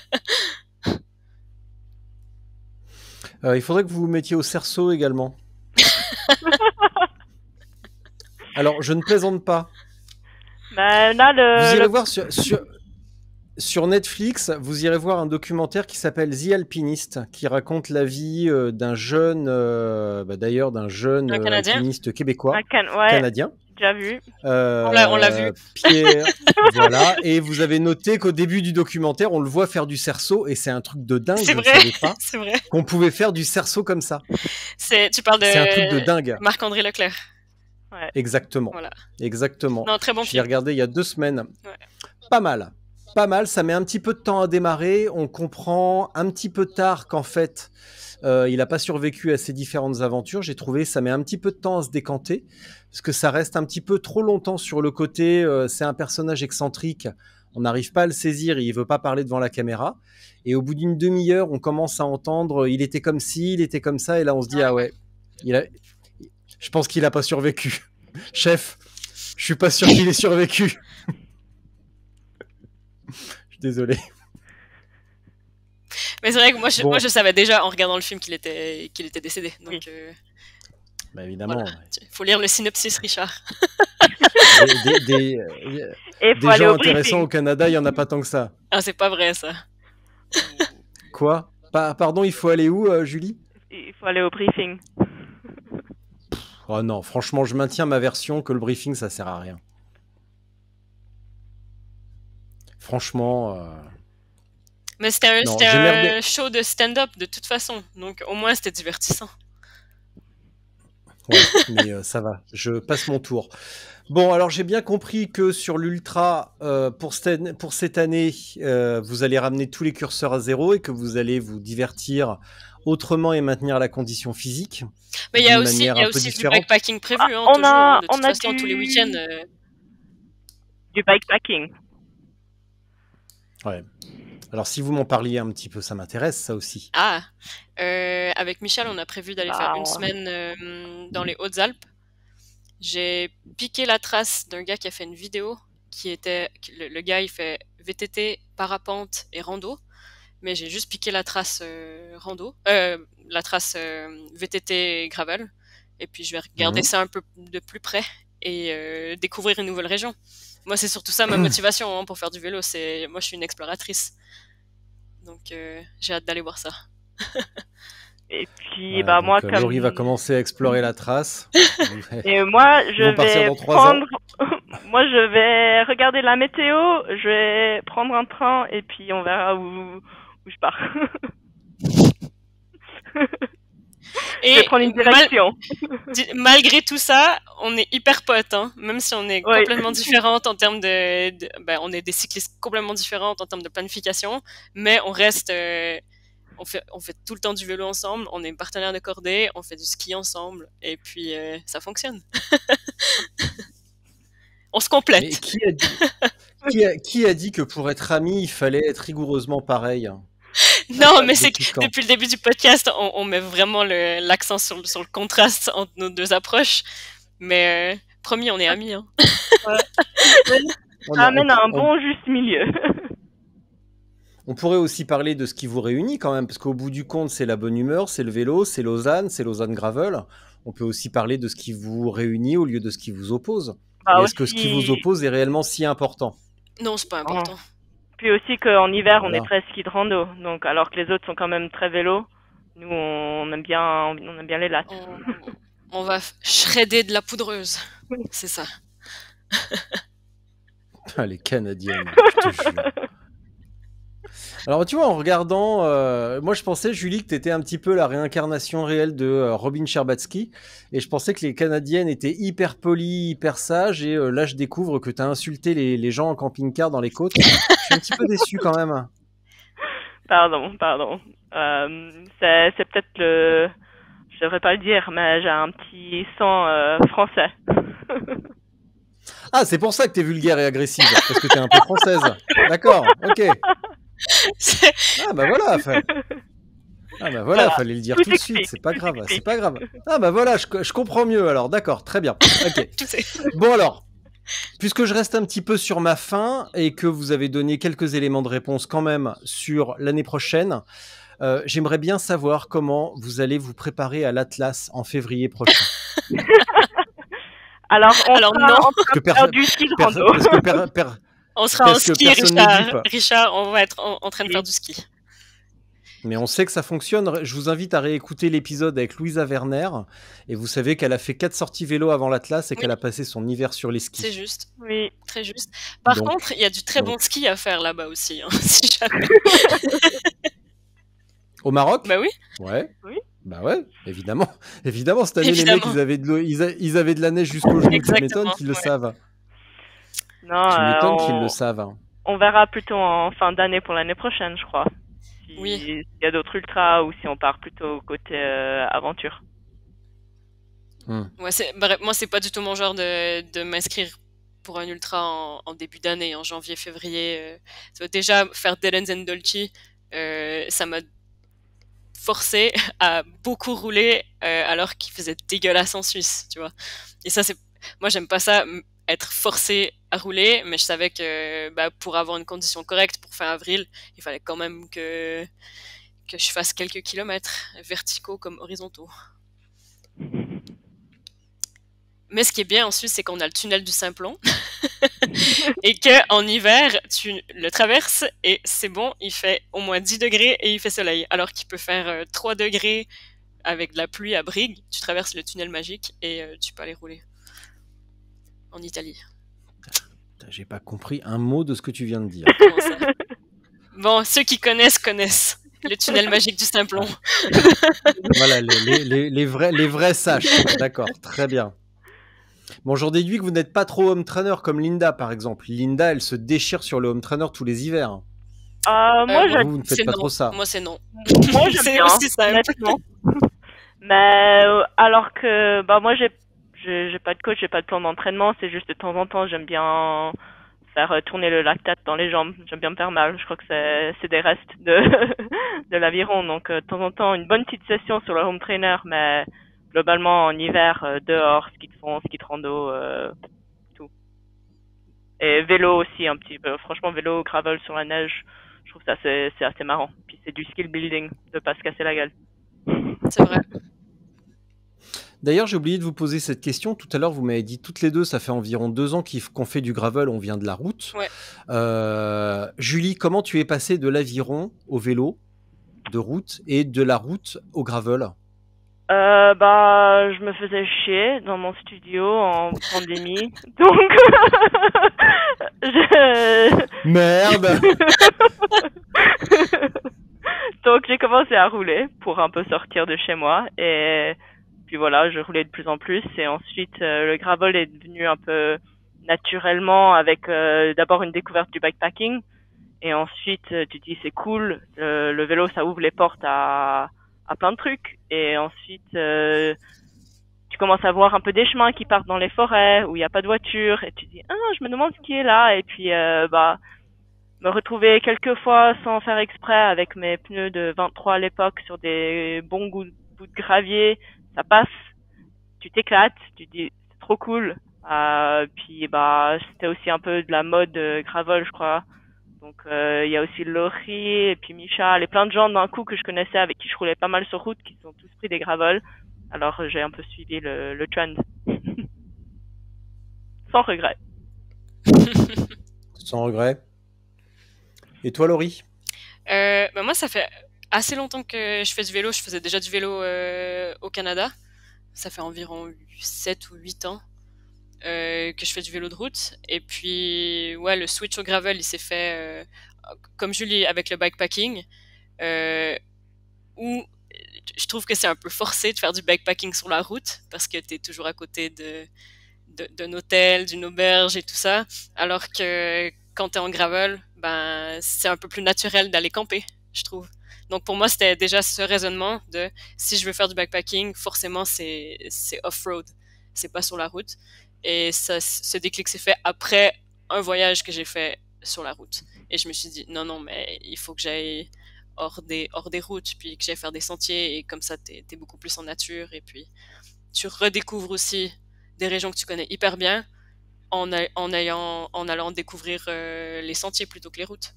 Euh, il faudrait que vous vous mettiez au cerceau également. Alors, je ne plaisante pas. Bah, là, le, Vous irez le- voir sur, sur, sur Netflix, vous irez voir un documentaire qui s'appelle The Alpinist, qui raconte la vie euh, d'un jeune, euh, bah, d'ailleurs d'un jeune Un euh, Canadien alpiniste québécois, un can- ouais, canadien. déjà vu. Euh, On l'a- on l'a vu. Pierre, voilà. Et vous avez noté qu'au début du documentaire, on le voit faire du cerceau, et c'est un truc de dingue. C'est Je ne vrai, savais pas c'est vrai. qu'on pouvait faire du cerceau comme ça. C'est, tu parles de C'est un truc de dingue. Marc-André Leclerc. Ouais. Exactement. Voilà. Exactement. Non, très bon J'y ai film. regardé il y a deux semaines. Ouais. Pas mal. Pas mal. Ça met un petit peu de temps à démarrer. On comprend un petit peu tard qu'en fait, euh, il n'a pas survécu à ces différentes aventures. J'ai trouvé ça met un petit peu de temps à se décanter. Parce que ça reste un petit peu trop longtemps sur le côté. Euh, c'est un personnage excentrique. On n'arrive pas à le saisir. Il veut pas parler devant la caméra. Et au bout d'une demi-heure, on commence à entendre il était comme ci, il était comme ça. Et là, on se dit ah ouais. Il a... Je pense qu'il n'a pas survécu. Chef, je suis pas sûr qu'il ait survécu. Je suis désolé. Mais c'est vrai que moi je, Bon. moi, je savais déjà en regardant le film qu'il était, qu'il était décédé. Donc, Oui. euh, Bah évidemment. voilà. Il faut lire le synopsis, Richard. Des, des, des, euh, Et des faut aller gens au intéressants briefing. au Canada, il y en a pas tant que ça. Ah, c'est pas vrai ça. Quoi? Pa- Pardon, il faut aller où, euh, Julie? Il faut aller au briefing. Oh non, franchement, je maintiens ma version que le briefing, ça sert à rien. Franchement, euh, Mais c'était un, Non, c'était j'ai un merdé. show de stand-up de toute façon. Donc au moins c'était divertissant. ouais, mais euh, ça va, je passe mon tour. Bon, alors j'ai bien compris que sur l'Ultra, euh, pour, cette, pour cette année, euh, vous allez ramener tous les curseurs à zéro et que vous allez vous divertir autrement et maintenir la condition physique. Mais il y a d'une aussi, il y manière a un peu aussi du différente. bikepacking prévu, Ah, hein, on toujours. a- hein. De toute on a façon, du- tous les week-ends. euh, Du bikepacking. Ouais. Alors si vous m'en parliez un petit peu, ça m'intéresse, ça aussi. Ah, euh, avec Michel, on a prévu d'aller faire Ah, une ouais. semaine euh, dans les Hautes-Alpes. J'ai piqué la trace d'un gars qui a fait une vidéo qui était, le, le gars il fait V T T, parapente et rando, mais j'ai juste piqué la trace euh, rando, euh, la trace euh, V T T et gravel, et puis je vais regarder Mhm. ça un peu de plus près et euh, découvrir une nouvelle région. Moi, c'est surtout ça ma motivation hein, pour faire du vélo. C'est moi, je suis une exploratrice, donc euh, j'ai hâte d'aller voir ça. Et puis, Ouais, bah, donc, moi, euh, comme. Laurie va commencer à explorer la trace. Et moi, je Ils vont partir vais dans trois prendre. moi, je vais regarder la météo, je vais prendre un train et puis on verra où, où je pars. Et je vais prendre une mal- direction. Di- malgré tout ça, on est hyper potes, hein. Même si on est Oui. complètement différentes en termes de, de- ben, on est des cyclistes complètement différentes en termes de planification, mais on reste, euh, on fait, on fait tout le temps du vélo ensemble, on est partenaires de cordée, on fait du ski ensemble, et puis euh, ça fonctionne. On se Mais complète. qui a, dit, qui, a, qui a dit que pour être amis, il fallait être rigoureusement pareil? Non, mais c'est que Depuis quand? depuis le début du podcast, on, on met vraiment le- l'accent sur, le- sur le contraste entre nos deux approches. Mais euh, promis, on est amis. Hein. Oh non, Ça amène on- à un on- bon juste milieu. On pourrait aussi parler de ce qui vous réunit quand même, parce qu'au bout du compte, c'est la bonne humeur, c'est le vélo, c'est Lausanne, c'est Lausanne Gravel. On peut aussi parler de ce qui vous réunit au lieu de ce qui vous oppose. Bah, Et est-ce que ce qui aussi- vous oppose est réellement si important? Non, c'est pas Oh. important. Puis aussi qu'en hiver, on Voilà. est très ski de rando, donc alors que les autres sont quand même très vélo, nous on aime bien, on aime bien les lattes. On, on va f- shredder de la poudreuse. C'est ça. Ah, les Canadiennes, je te jure. Alors, tu vois, en regardant, euh, moi je pensais, Julie, que tu étais un petit peu la réincarnation réelle de euh, Robin Scherbatsky. Et je pensais que les Canadiennes étaient hyper polies, hyper sages. Et euh, là, je découvre que tu as insulté les, les gens en camping-car dans les côtes. Je suis un petit peu déçu quand même. Pardon, pardon. Euh, c'est c'est peut-être le, je devrais pas le dire, mais j'ai un petit sang euh, français. Ah, c'est pour ça que t'es vulgaire et agressive. Parce que t'es un peu française. D'accord, ok. C'est- Ah, bah voilà. fa- Ah, bah voilà, Voilà, fallait le dire tout tout de suite. s'explique, C'est pas tout grave, c'est s'explique. pas grave. Ah, bah voilà, je, co- je comprends mieux alors. D'accord, très bien. Ok. tout est- Bon alors, puisque je reste un petit peu sur ma fin et que vous avez donné quelques éléments de réponse quand même sur l'année prochaine, euh, j'aimerais bien savoir comment vous allez vous préparer à l'Atlas en février prochain. Alors, on Alors, sera non. en train Parce que, de faire perso- du ski de perso- rando. parce que per- per- On sera en Parce que ski, personne ne Richard. bip. Richard, on va être en, en train de Oui. faire du ski. Mais on sait que ça fonctionne. Je vous invite à réécouter l'épisode avec Louisa Werner. Et vous savez qu'elle a fait quatre sorties vélo avant l'Atlas et Oui. qu'elle a passé son hiver sur les skis. C'est juste. Oui. Très juste. Par Donc- contre, il y a du très donc. bon ski à faire là-bas aussi. Hein, si jamais. Au Maroc Bah oui. Ouais. Oui. Bah ouais, évidemment. Évidemment, cette année, Évidemment. les mecs, ils avaient de l'eau, ils, a- ils avaient de la neige jusqu'au genou. Tu Exactement, m'étonnes qu'ils le ouais. savent. Non, Tu euh, m'étonnes on, qu'ils le savent. hein. on verra plutôt en fin d'année pour l'année prochaine, je crois. Si- Oui. S'il y a d'autres ultras ou si on part plutôt côté euh, aventure. Hmm. Ouais, c'est, bref, moi, c'est pas du tout mon genre de, de m'inscrire pour un ultra en, en début d'année, en janvier, février. euh. Ça va déjà faire Delens and Dolce. euh, ça m'a forcé à beaucoup rouler euh, alors qu'il faisait dégueulasse en Suisse, tu vois. Et ça, c'est, moi, j'aime pas ça, m- être forcé à rouler, mais je savais que bah, pour avoir une condition correcte pour fin avril, il fallait quand même que que je fasse quelques kilomètres, verticaux comme horizontaux. Mais ce qui est bien en Suisse, c'est qu'on a le tunnel du Simplon et que en hiver, tu le traverses et c'est bon, il fait au moins dix degrés et il fait soleil. Alors qu'il peut faire euh, trois degrés avec de la pluie à Brigue, tu traverses le tunnel magique et euh, tu peux aller rouler en Italie. Putain, j'ai pas compris un mot de ce que tu viens de dire. Comment ça? Bon, ceux qui connaissent, connaissent. Le tunnel magique du Simplon. Voilà, les, les, les, les vrais, les vrais sachent. D'accord, très bien. Bon, j'en déduis que vous n'êtes pas trop home trainer comme Linda, par exemple. Linda, elle se déchire sur le home trainer tous les hivers. Euh, moi, Euh, j'aime- Vous, vous ne faites C'est pas non. trop ça. Moi, c'est non. moi, j'aime C'est bien, aussi simple. honnêtement. Mais euh, alors que bah moi j'ai j'ai j'ai pas de coach, j'ai pas de plan d'entraînement, c'est juste de temps en temps j'aime bien faire euh, tourner le lactate dans les jambes, j'aime bien me faire mal, je crois que c'est c'est des restes de de l'aviron, donc euh, de temps en temps une bonne petite session sur le home trainer, mais globalement en hiver euh, dehors, ski de fond, ski de rando, euh, tout. Et vélo aussi un petit peu, franchement vélo, gravel sur la neige, je trouve ça c'est c'est assez marrant. Puis c'est du skill building, de pas se casser la gueule. C'est vrai. D'ailleurs, j'ai oublié de vous poser cette question. Tout à l'heure, vous m'avez dit toutes les deux, ça fait environ deux ans qu'il f- qu'on fait du gravel, on vient de la route. Ouais. Euh, Julie, comment tu es passée de l'aviron au vélo de route et de la route au gravel? Euh, bah, je me faisais chier dans mon studio en pandémie, donc je... Merde. donc j'ai commencé à rouler pour un peu sortir de chez moi et puis voilà, je roulais de plus en plus et ensuite euh, le gravel est devenu un peu naturellement avec euh, d'abord une découverte du bikepacking et ensuite euh, tu te dis c'est cool, euh, le vélo ça ouvre les portes à à plein de trucs et ensuite euh, tu commences à voir un peu des chemins qui partent dans les forêts où il n'y a pas de voiture et tu te dis ah je me demande ce qui est là et puis euh, bah me retrouver quelques fois sans faire exprès avec mes pneus de vingt-trois à l'époque sur des bons bouts bouts de gravier, ça passe, tu t'éclates, tu te dis c'est trop cool. Euh, puis bah c'était aussi un peu de la mode euh, gravel je crois. Donc euh, il y a aussi Laurie et puis Micha, les plein de gens d'un coup que je connaissais avec qui je roulais pas mal sur route qui sont tous pris des gravels. Alors euh, j'ai un peu suivi le, le trend. Sans regret. sans regret. Et toi, Laurie? Euh, bah moi, ça fait assez longtemps que je fais du vélo. Je faisais déjà du vélo euh, au Canada. Ça fait environ sept ou huit ans euh, que je fais du vélo de route. Et puis, ouais, le switch au gravel, il s'est fait, euh, comme Julie, avec le bikepacking, euh, où je trouve que c'est un peu forcé de faire du bikepacking sur la route, parce que tu es toujours à côté de, de, d'un hôtel, d'une auberge et tout ça, alors que quand tu es en gravel, ben, c'est un peu plus naturel d'aller camper, je trouve. Donc pour moi, c'était déjà ce raisonnement de si je veux faire du backpacking, forcément c'est c'est off-road, c'est pas sur la route. Et ça, ce déclic s'est fait après un voyage que j'ai fait sur la route. Et je me suis dit non non mais il faut que j'aille hors des hors des routes, puis que j'aille faire des sentiers et comme ça t'es t'es beaucoup plus en nature et puis tu redécouvres aussi des régions que tu connais hyper bien en, a, en, ayant, en allant découvrir euh, les sentiers plutôt que les routes.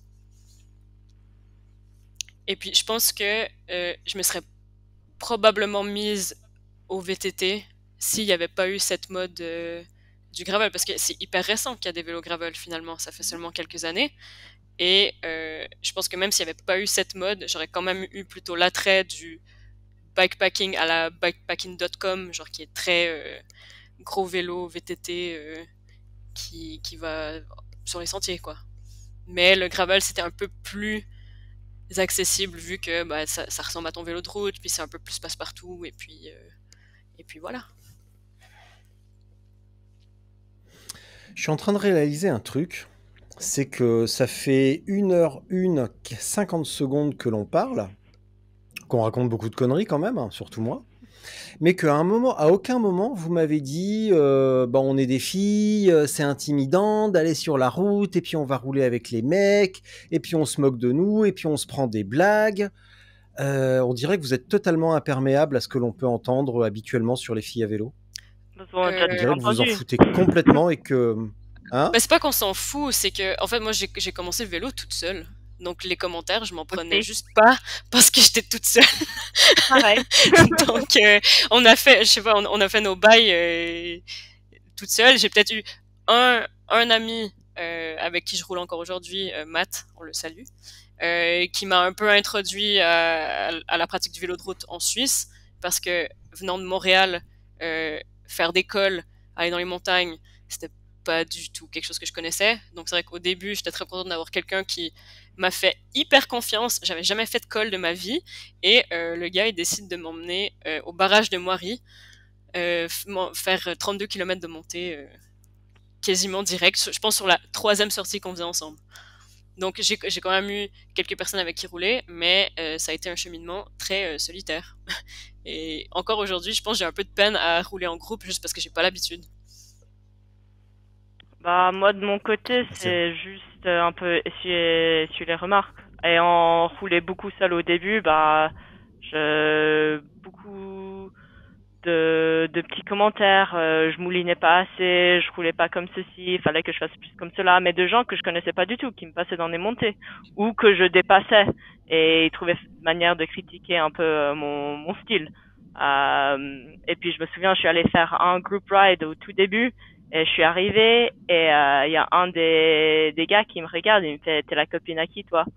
Et puis, je pense que euh, je me serais probablement mise au V T T s'il n'y avait pas eu cette mode euh, du gravel, parce que c'est hyper récent qu'il y a des vélos gravel finalement, ça fait seulement quelques années. Et euh, je pense que même s'il n'y avait pas eu cette mode, j'aurais quand même eu plutôt l'attrait du bikepacking à la bikepacking point com, genre qui est très euh, gros vélo V T T euh, qui, qui va sur les sentiers, quoi. Mais le gravel, c'était un peu plus accessible vu que bah, ça, ça ressemble à ton vélo de route, puis c'est un peu plus passe-partout, et puis, euh, et puis voilà. Je suis en train de réaliser un truc. C'est que ça fait une heure une, cinquante secondes que l'on parle, qu'on raconte beaucoup de conneries quand même, hein, surtout moi. Mais qu'à un moment, à aucun moment, vous m'avez dit euh, bah, on est des filles, euh, c'est intimidant d'aller sur la route, et puis on va rouler avec les mecs, et puis on se moque de nous, et puis on se prend des blagues. Euh, on dirait que vous êtes totalement imperméable à ce que l'on peut entendre habituellement sur les filles à vélo. On Euh, dirait que vous vous en foutez complètement et que... Hein bah, c'est pas qu'on s'en fout, c'est que, en fait, moi, j'ai j'ai commencé le vélo toute seule. Donc, les commentaires, je m'en prenais Ok. juste pas parce que j'étais toute seule. Pareil. Donc, euh, on a fait, je sais pas, on, on a fait nos bails euh, toute seule. J'ai peut-être eu un, un ami euh, avec qui je roule encore aujourd'hui, euh, Matt, on le salue, euh, qui m'a un peu introduit à, à la pratique du vélo de route en Suisse, parce que venant de Montréal, euh, faire des cols, aller dans les montagnes, c'était pas du tout quelque chose que je connaissais. Donc c'est vrai qu'au début, j'étais très contente d'avoir quelqu'un qui m'a fait hyper confiance. J'avais jamais fait de col de ma vie, et euh, le gars il décide de m'emmener euh, au barrage de Moiry, euh, faire trente-deux kilomètres de montée euh, quasiment direct, je pense sur la troisième sortie qu'on faisait ensemble. Donc j'ai j'ai quand même eu quelques personnes avec qui rouler, mais euh, ça a été un cheminement très euh, solitaire. Et encore aujourd'hui, je pense que j'ai un peu de peine à rouler en groupe juste parce que j'ai pas l'habitude. Bah, moi, de mon côté, c'est juste euh, un peu essuyer, essuyer les remarques. Et on roulait beaucoup seul au début, bah, je, beaucoup de, de petits commentaires, euh, je moulinais pas assez, je roulais pas comme ceci, il fallait que je fasse plus comme cela, mais de gens que je connaissais pas du tout, qui me passaient dans des montées, ou que je dépassais, et ils trouvaient manière de critiquer un peu euh, mon, mon style. Euh, et puis je me souviens, je suis allée faire un group ride au tout début, et je suis arrivée, et il euh, y a un des, des gars qui me regarde, il me fait, t'es la copine à qui, toi?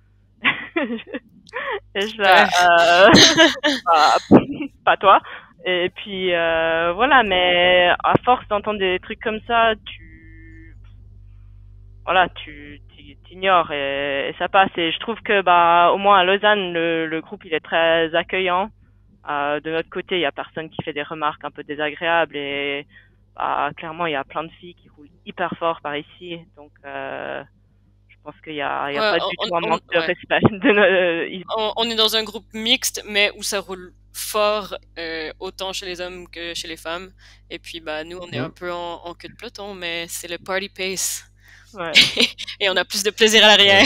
Et je là, euh, pas, pas toi. Et puis euh, voilà, mais à force d'entendre des trucs comme ça, tu voilà, tu t'ignores et, et ça passe. Et je trouve que bah au moins à Lausanne, le, le groupe il est très accueillant. Euh, de notre côté, il y a personne qui fait des remarques un peu désagréables et bah, clairement il y a plein de filles qui roulent hyper fort par ici, donc euh, je pense qu'il y a, il y a Ouais, pas on, du tout un on, manque de ouais. respect. De no- euh, on, on est dans un groupe mixte, mais où ça roule fort, euh, autant chez les hommes que chez les femmes. Et puis, bah, nous, on est Mmh. un peu en, en queue de peloton, mais c'est le party pace. ouais. Et on a plus de plaisir à l'arrière.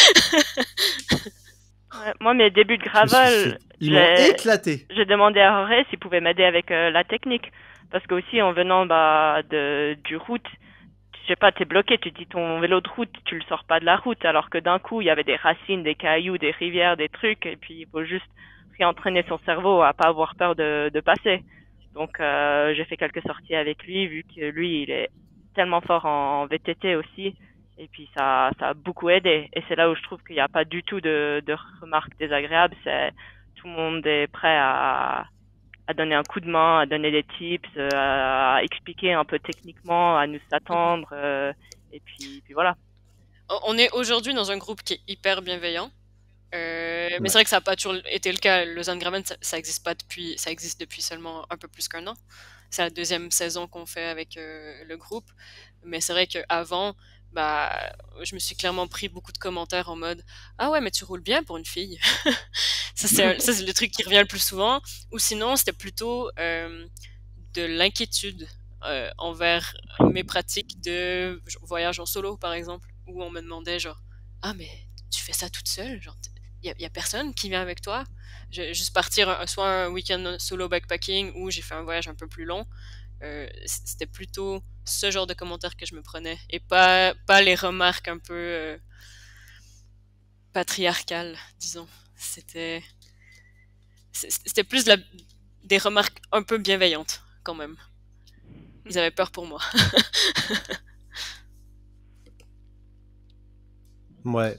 Ouais, moi, mes débuts de Je me suis gravel, fait- Ils m'ont j'ai éclaté. j'ai demandé à Jorge s'il pouvait m'aider avec euh, la technique. Parce que aussi, en venant bah, de, du route, je sais pas, t'es bloqué, tu te dis ton vélo de route, tu le sors pas de la route, alors que d'un coup, il y avait des racines, des cailloux, des rivières, des trucs, et puis il faut juste réentraîner son cerveau à pas avoir peur de, de passer. Donc, euh, j'ai fait quelques sorties avec lui, vu que lui, il est tellement fort en V T T aussi. Et puis ça, ça a beaucoup aidé. Et c'est là où je trouve qu'il n'y a pas du tout de, de remarques désagréables. C'est tout le monde est prêt à, à donner un coup de main, à donner des tips, euh, à expliquer un peu techniquement, à nous attendre. Euh, et puis, puis voilà. On est aujourd'hui dans un groupe qui est hyper bienveillant. Euh, mais Ouais. c'est vrai que ça n'a pas toujours été le cas. Lausanne Graven, ça, ça existe pas depuis, ça existe depuis seulement un peu plus qu'un an. C'est la deuxième saison qu'on fait avec euh, le groupe. Mais c'est vrai qu'avant, bah, je me suis clairement pris beaucoup de commentaires en mode ah ouais, mais tu roules bien pour une fille. Ça, c'est ça, c'est le truc qui revient le plus souvent. Ou sinon, c'était plutôt euh, de l'inquiétude euh, envers mes pratiques de voyage en solo, par exemple, où on me demandait genre ah mais tu fais ça toute seule, genre il y, y a personne qui vient avec toi. Je, juste partir un, soit un week-end solo backpacking ou j'ai fait un voyage un peu plus long. Euh, c'était plutôt ce genre de commentaires que je me prenais et pas, pas les remarques un peu euh, patriarcales, disons. C'était c'était plus de la, des remarques un peu bienveillantes quand même. Ils avaient peur pour moi. Ouais.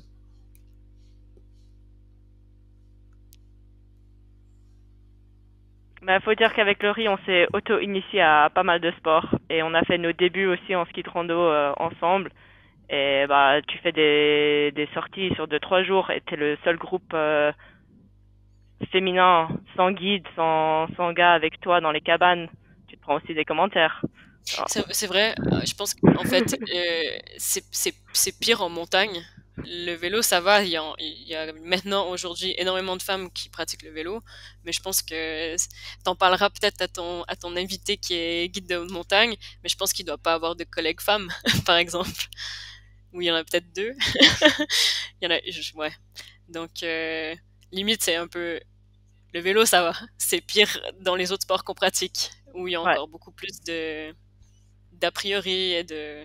Il faut dire qu'avec Laurie, on s'est auto-initié à pas mal de sports. Et on a fait nos débuts aussi en ski de rando euh, ensemble. Et bah, tu fais des, des sorties sur deux, trois jours et t'es le seul groupe euh, féminin, sans guide, sans, sans gars avec toi dans les cabanes. Tu te prends aussi des commentaires. C'est vrai, je pense qu'en fait, euh, c'est pire en montagne. Le vélo, ça va, il y a, il y a maintenant, aujourd'hui, énormément de femmes qui pratiquent le vélo, mais je pense que t'en parleras peut-être à ton, à ton invité qui est guide de montagne, mais je pense qu'il doit pas avoir de collègues femmes, par exemple. Ou il y en a peut-être deux. Il y en a, je, ouais. Donc, euh, limite, c'est un peu... Le vélo, ça va. C'est pire dans les autres sports qu'on pratique, où il y a encore ouais. beaucoup plus de d'a priori et de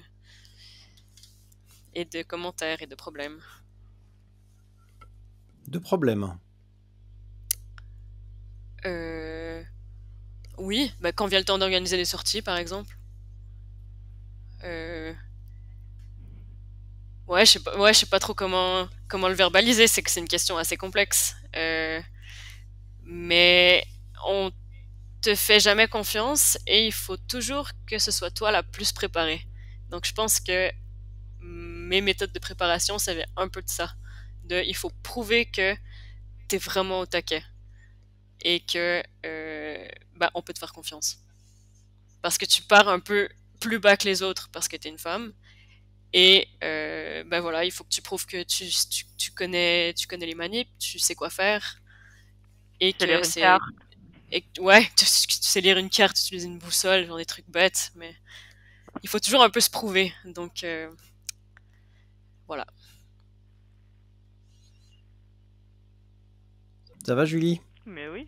et de commentaires et de problèmes. De problèmes. Euh... Oui, bah quand vient le temps d'organiser des sorties, par exemple. Euh... Ouais, je sais pas, ouais, je sais pas trop comment comment le verbaliser. C'est que c'est une question assez complexe. Euh... Mais on te fait jamais confiance et il faut toujours que ce soit toi la plus préparée. Donc je pense que mes méthodes de préparation, ça vient un peu de ça. De, il faut prouver que t'es vraiment au taquet et que euh, bah, on peut te faire confiance. Parce que tu pars un peu plus bas que les autres parce que t'es une femme. Et euh, ben voilà, il faut que tu prouves que tu, tu, tu connais tu connais les manips, tu sais quoi faire. Et que c'est et ouais, tu, tu sais lire une carte, utiliser une boussole, genre des trucs bêtes, mais il faut toujours un peu se prouver. Donc euh, voilà. Ça va, Julie? Mais oui.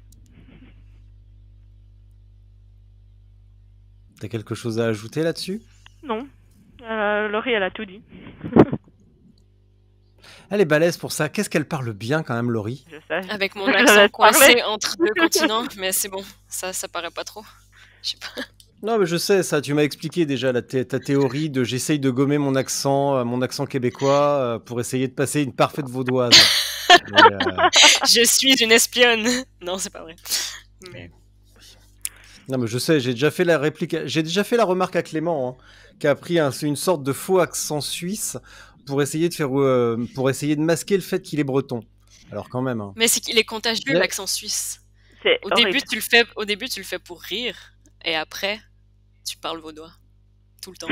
T'as quelque chose à ajouter là-dessus? Non. Euh, Laurie, elle a tout dit. Elle est balèze pour ça. Qu'est-ce qu'elle parle bien quand même, Laurie? Je sais. Avec mon accent coincé entre deux continents, mais c'est bon, ça, ça paraît pas trop. Je sais pas. Non, mais je sais ça. Tu m'as expliqué déjà la ta théorie de j'essaye de gommer mon accent, euh, mon accent québécois euh, pour essayer de passer une parfaite vaudoise. mais, euh... Je suis une espionne. Non, c'est pas vrai. Mais... Non, mais je sais. J'ai déjà fait la réplique. J'ai déjà fait la remarque à Clément, hein, qui a pris un, une sorte de faux accent suisse pour essayer de faire, euh, pour essayer de masquer le fait qu'il est breton. Alors quand même. Hein. Mais c'est qu'il est contagieux, mais... l'accent suisse. Au début, tu le fais, au début, tu le fais pour rire, et après, tu parles vaudois. Tout le temps.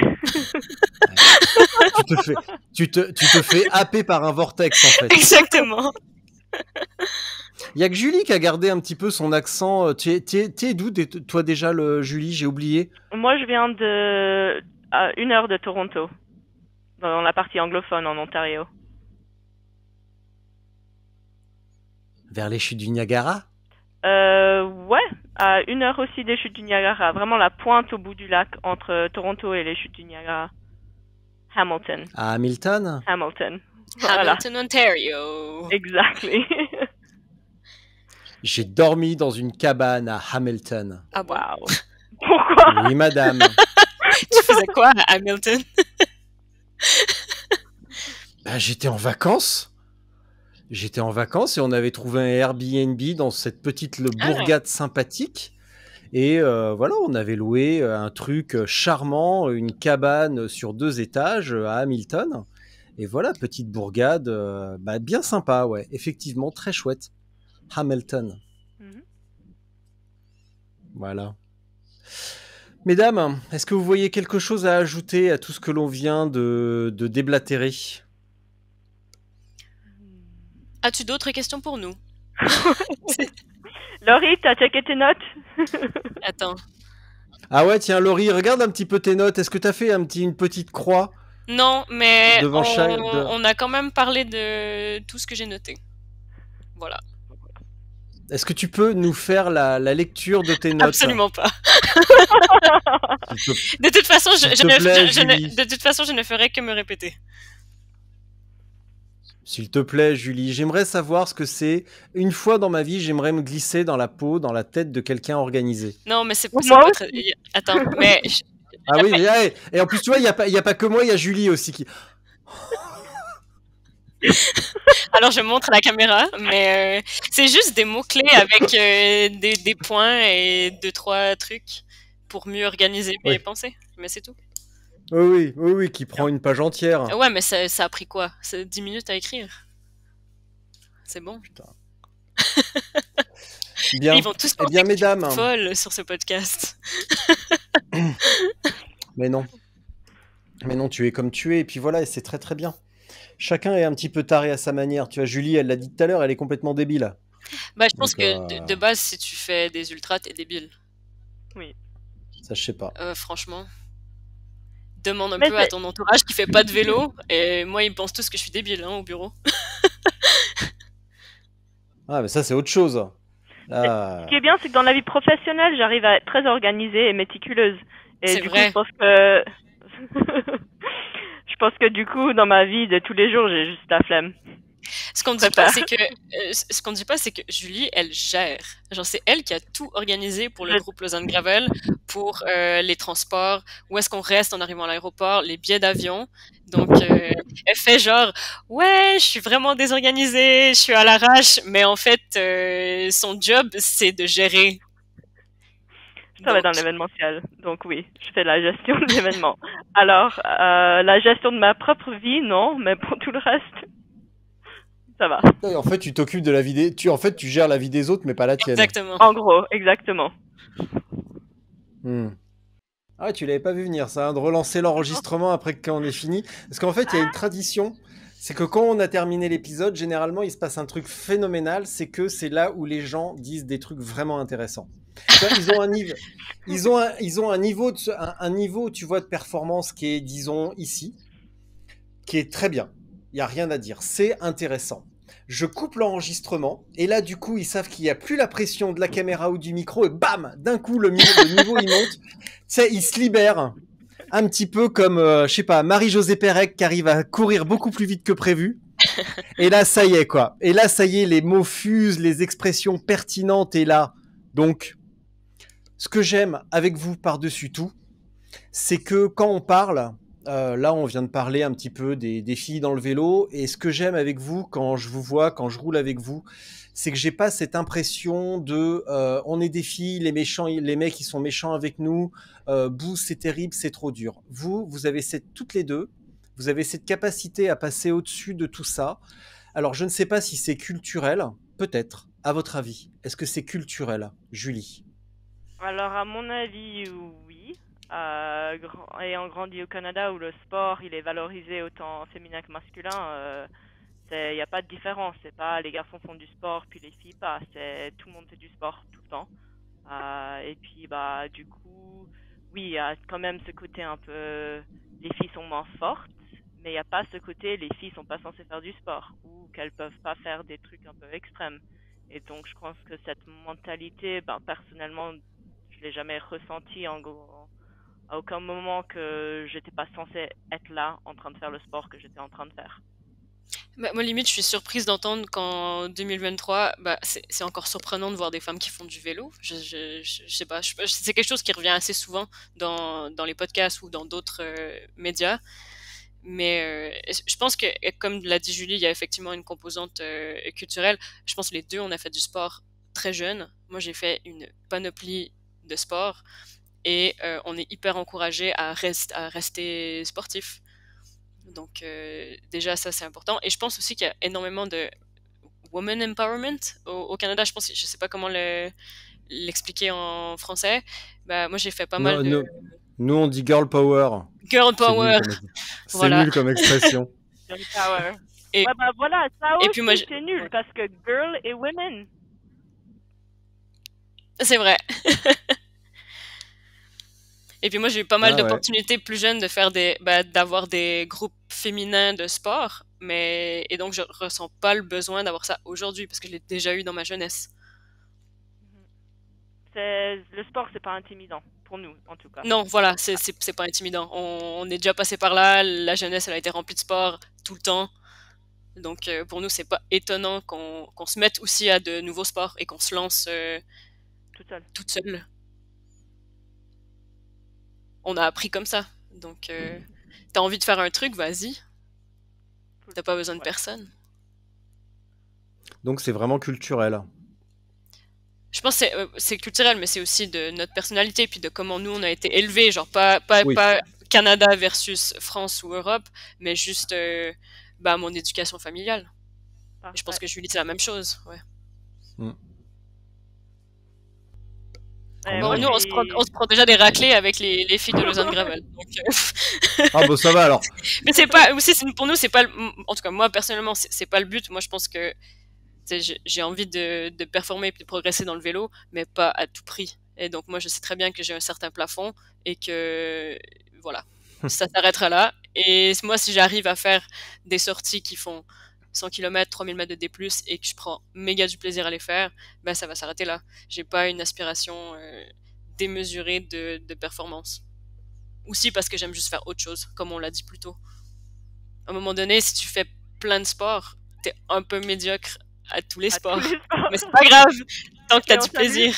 tu, te fais, tu, te, tu te fais happer par un vortex, en fait. Exactement. Il y a que Julie qui a gardé un petit peu son accent. Tu es, tu es, tu es d'où, toi, déjà, le Julie? J'ai oublié. Moi, je viens de... à une heure de Toronto. Dans la partie anglophone, en Ontario. Vers les chutes du Niagara? Euh, ouais, à une heure aussi des chutes du Niagara. Vraiment la pointe au bout du lac entre Toronto et les chutes du Niagara. Hamilton. À Hamilton? Hamilton. Voilà. Hamilton, Ontario. Exactly. J'ai dormi dans une cabane à Hamilton. Ah bon? Wow. Pourquoi? Oui, madame. Tu faisais quoi à Hamilton? Bah, j'étais en vacances. J'étais en vacances et on avait trouvé un Airbnb dans cette petite le Ah. bourgade sympathique. Et euh, voilà, on avait loué euh, un truc euh, charmant, une cabane sur deux étages euh, à Hamilton. Et voilà, petite bourgade, euh, bah, bien sympa, ouais. Effectivement, très chouette. Hamilton. Mhm. Voilà. Mesdames, est-ce que vous voyez quelque chose à ajouter à tout ce que l'on vient de, de déblatérer? As-tu d'autres questions pour nous? Laurie, t'as checké tes notes? Attends. Ah ouais, tiens, Laurie, regarde un petit peu tes notes. Est-ce que tu as fait un petit, une petite croix? Non, mais Devant on, chaque- de- on a quand même parlé de tout ce que j'ai noté. Voilà. Est-ce que tu peux nous faire la, la lecture de tes notes? Absolument pas. S'il te- De toute façon, je, S'il je te ne, plaît, je- je ne- Julie. de toute façon, je ne ferai que me répéter. S'il te plaît, Julie, j'aimerais savoir ce que c'est. Une fois dans ma vie, j'aimerais me glisser dans la peau, dans la tête de quelqu'un organisé. Non, mais c'est Moi c'est pas aussi. très... y- Attends, mais je- Ah oui, et, et- et en plus, tu vois, il n'y a, pas- il y a pas que moi, il y a Julie aussi qui. alors je montre à la caméra, mais euh, c'est juste des mots-clés avec euh, des, des points et deux, trois trucs pour mieux organiser mes Oui. pensées. Mais c'est tout. Oui, oui, oui, oui, qui prend une page entière. Ouais, mais ça, ça a pris quoi? C'est dix minutes à écrire. C'est bon. Bien. Ils vont tous Eh penser bien, que je suis mesdames. folle sur ce podcast. Mais non. Mais non, tu es comme tu es, et puis voilà, et c'est très très bien. Chacun est un petit peu taré à sa manière. Tu vois, Julie, elle l'a dit tout à l'heure, elle est complètement débile. Bah, je pense Donc, que euh, de, de base, si tu fais des ultras, t'es débile. Ça, je sais pas. Euh, franchement. Demande un Mais peu à c'est- ton entourage qui fait pas de vélo, et moi, ils pensent tous que je suis débile hein, au bureau. Ah, mais ça, c'est autre chose. Là... Ce qui est bien, c'est que dans la vie professionnelle, j'arrive à être très organisée et méticuleuse. Et C'est du vrai. coup, je pense que... je pense que du coup, dans ma vie de tous les jours, j'ai juste la flemme. Ce qu'on dit Prépare. pas, c'est que euh, ce qu'on dit pas, c'est que Julie, elle gère. Genre, c'est elle qui a tout organisé pour le Je- groupe Lausanne Gravel, pour euh, les transports, où est-ce qu'on reste en arrivant à l'aéroport, les billets d'avion. Donc, euh, elle fait genre, ouais, je suis vraiment désorganisée, je suis à l'arrache, mais en fait, euh, son job, c'est de gérer. Je travaille dans Donc, l'événementiel, donc oui, je fais la gestion de l'événement. Alors, euh, la gestion de ma propre vie, non, mais pour tout le reste, ça va. Et En fait, tu t'occupes de la vie des... tu, en fait, tu gères la vie des autres, mais pas la tienne. exactement. En gros, exactement. Hmm. Ah ouais, tu l'avais pas vu venir, ça, hein, de relancer l'enregistrement après que quand on est fini. Parce qu'en fait, il y a une tradition, c'est que quand on a terminé l'épisode, généralement, il se passe un truc phénoménal, c'est que c'est là où les gens disent des trucs vraiment intéressants. Tu vois, ils ont un niveau, ils ont un, ils ont un niveau, de, un, un niveau, tu vois, de performance qui est, disons, ici, qui est très bien. Il y a rien à dire, c'est intéressant. Je coupe l'enregistrement et là, du coup, ils savent qu'il n'y a plus la pression de la caméra ou du micro et bam, d'un coup, le, mi- le niveau il monte. Tu sais, ils se libèrent un petit peu comme, euh, je sais pas, Marie-Josée Pérec qui arrive à courir beaucoup plus vite que prévu. Et là, ça y est, quoi. Et là, ça y est, les mots fusent, les expressions pertinentes et là. Donc, ce que j'aime avec vous par-dessus tout, c'est que quand on parle, euh, là on vient de parler un petit peu des, des filles dans le vélo, et ce que j'aime avec vous quand je vous vois, quand je roule avec vous, c'est que j'ai pas cette impression de euh, on est des filles, les méchants, les mecs ils sont méchants avec nous, euh, bouh c'est terrible, c'est trop dur. Vous, vous avez cette, toutes les deux, vous avez cette capacité à passer au-dessus de tout ça. Alors je ne sais pas si c'est culturel, peut-être. À votre avis, est-ce que c'est culturel, Julie? Alors, à mon avis, oui. Euh, grand- ayant grandi au Canada où le sport il est valorisé autant féminin que masculin, euh, il n'y a pas de différence. C'est pas les garçons font du sport puis les filles pas. C'est tout le monde fait du sport tout le temps. Euh, et puis bah du coup, oui, il y a quand même ce côté un peu les filles sont moins fortes, mais il n'y a pas ce côté les filles sont pas censées faire du sport ou qu'elles peuvent pas faire des trucs un peu extrêmes. Et donc je pense que cette mentalité, ben personnellement, je l'ai jamais ressenti en gros. À aucun moment que j'étais pas censée être là en train de faire le sport que j'étais en train de faire. Bah, moi, limite, je suis surprise d'entendre qu'en deux mille vingt-trois, bah, c'est c'est encore surprenant de voir des femmes qui font du vélo. Je, je, je, je sais pas, je- c'est quelque chose qui revient assez souvent dans, dans les podcasts ou dans d'autres euh, médias. Mais euh, je pense que, comme l'a dit Julie, il y a effectivement une composante euh, culturelle. Je pense que les deux, on a fait du sport très jeune. Moi, j'ai fait une panoplie de sports et euh, on est hyper encouragé à, rest- à rester sportif. Donc euh, déjà, ça, c'est important. Et je pense aussi qu'il y a énormément de women empowerment au, au Canada. Je pense, je sais pas comment le- l'expliquer en français. Bah, moi, j'ai fait pas mal Non, de nous, nous, on dit girl power. girl C'est nul power. comme, ex- c'est Voilà. nul comme expression. Girl power. Et, Ouais, bah voilà, ça et aussi, puis moi, je- c'est nul ouais. parce que girl et women. C'est vrai. Et puis moi, j'ai eu pas mal Ah ouais. d'opportunités plus jeunes de faire des, bah, d'avoir des groupes féminins de sport, mais et donc je ressens pas le besoin d'avoir ça aujourd'hui parce que je l'ai déjà eu dans ma jeunesse. C'est le sport, c'est pas intimidant pour nous, en tout cas. Non, voilà, c'est c'est c'est pas intimidant. On, on est déjà passé par là. La jeunesse, elle a été remplie de sport tout le temps. Donc euh, pour nous, c'est pas étonnant qu'on qu'on se mette aussi à de nouveaux sports et qu'on se lance euh, Toute seule. toute seule. On a appris comme ça. Donc euh, t'as envie de faire un truc, vas-y. T'as pas besoin de Ouais. personne. Donc c'est vraiment culturel. Je pense que c'est euh, c'est culturel, mais c'est aussi de notre personnalité, puis de comment nous on a été élevés, genre pas, pas, Oui. pas Canada versus France ou Europe, mais juste euh, bah, mon éducation familiale. Parfait. Je pense que Julie, c'est la même chose. Ouais. Mm. Ouais, Bon, moi, nous, on je se, prend, suis- on se prend déjà des raclés avec les, les filles de Lausanne Gravel. Donc, euh, Ah bah ça va alors. mais c'est pas, aussi, c'est- pour nous, c'est pas, le- en tout cas, moi, personnellement, c'est c'est pas le but. Moi, je pense que tu sais, j'ai j'ai envie de, de performer et de progresser dans le vélo, mais pas à tout prix. Et donc, moi, je sais très bien que j'ai un certain plafond et que, voilà, ça s'arrêtera là. Et moi, si j'arrive à faire des sorties qui font cent kilomètres, trois mille mètres de D plus, et que je prends méga du plaisir à les faire, ben, ça va s'arrêter là. J'ai pas une aspiration euh, démesurée de, de performance. Aussi parce que j'aime juste faire autre chose, comme on l'a dit plus tôt. À un moment donné, si tu fais plein de sports, t'es un peu médiocre à tous les à sports. tous les sports. Mais c'est pas grave, tant que t'as Et on du plaisir.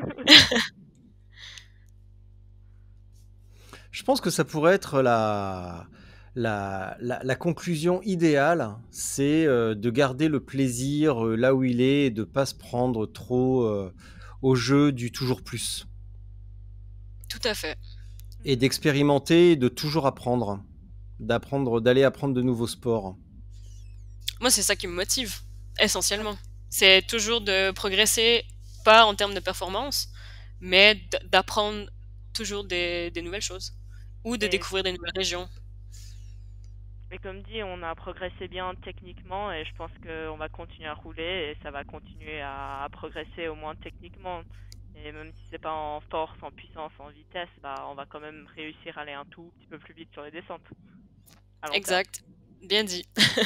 Je pense que ça pourrait être la, la, la, la conclusion idéale, c'est euh, de garder le plaisir euh, là où il est et de ne pas se prendre trop euh, au jeu du toujours plus. Tout à fait. Et d'expérimenter et de toujours apprendre, d'apprendre, d'aller apprendre de nouveaux sports. Moi, c'est ça qui me motive, essentiellement. C'est toujours de progresser, pas en termes de performance, mais d- d'apprendre toujours des, des nouvelles choses. Ou de Et- découvrir des nouvelles régions. Mais comme dit, on a progressé bien techniquement et je pense qu'on va continuer à rouler et ça va continuer à, à progresser au moins techniquement. Et même si c'est pas en force, en puissance, en vitesse, bah on va quand même réussir à aller un tout petit peu plus vite sur les descentes. À long terme. Exact. Bien dit.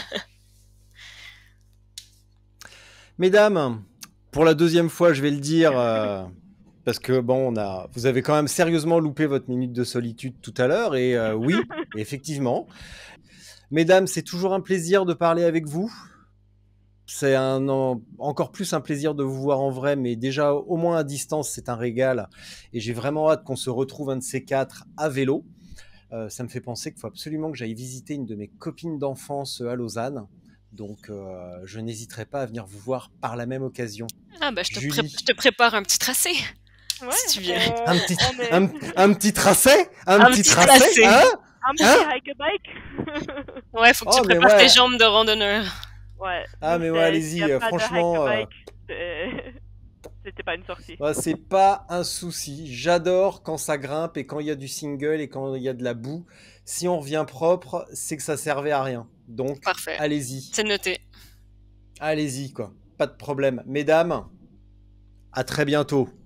Mesdames, pour la deuxième fois, je vais le dire, euh, parce que bon, on a, vous avez quand même sérieusement loupé votre minute de solitude tout à l'heure, et euh, oui, effectivement. Mesdames, c'est toujours un plaisir de parler avec vous. C'est un, en- encore plus un plaisir de vous voir en vrai, mais déjà au moins à distance, c'est un régal. Et j'ai vraiment hâte qu'on se retrouve un de ces quatre à vélo. Euh, ça me fait penser qu'il faut absolument que j'aille visiter une de mes copines d'enfance à Lausanne. Donc, euh, je n'hésiterai pas à venir vous voir par la même occasion. Ah bah, je te, Julie. pré- je te prépare un petit tracé. Ouais, Si tu viens. on- Un petit, on est- un, un petit tracé Un, Un petit, petit tracé, tracé. hein Un petit Hein hike a bike. Ouais, faut que Oh, tu mais prépares ouais. tes jambes de randonneur. Ouais. Ah, nous, mais ouais, c'est- allez-y, s'il y a euh, pas de franchement, hike a bike, c'est- c'était pas une sortie. Ouais, c'est pas un souci. J'adore quand ça grimpe et quand il y a du single et quand il y a de la boue. Si on revient propre, c'est que ça servait à rien. Donc, Parfait. allez-y. C'est noté. Allez-y, quoi. Pas de problème. Mesdames, à très bientôt.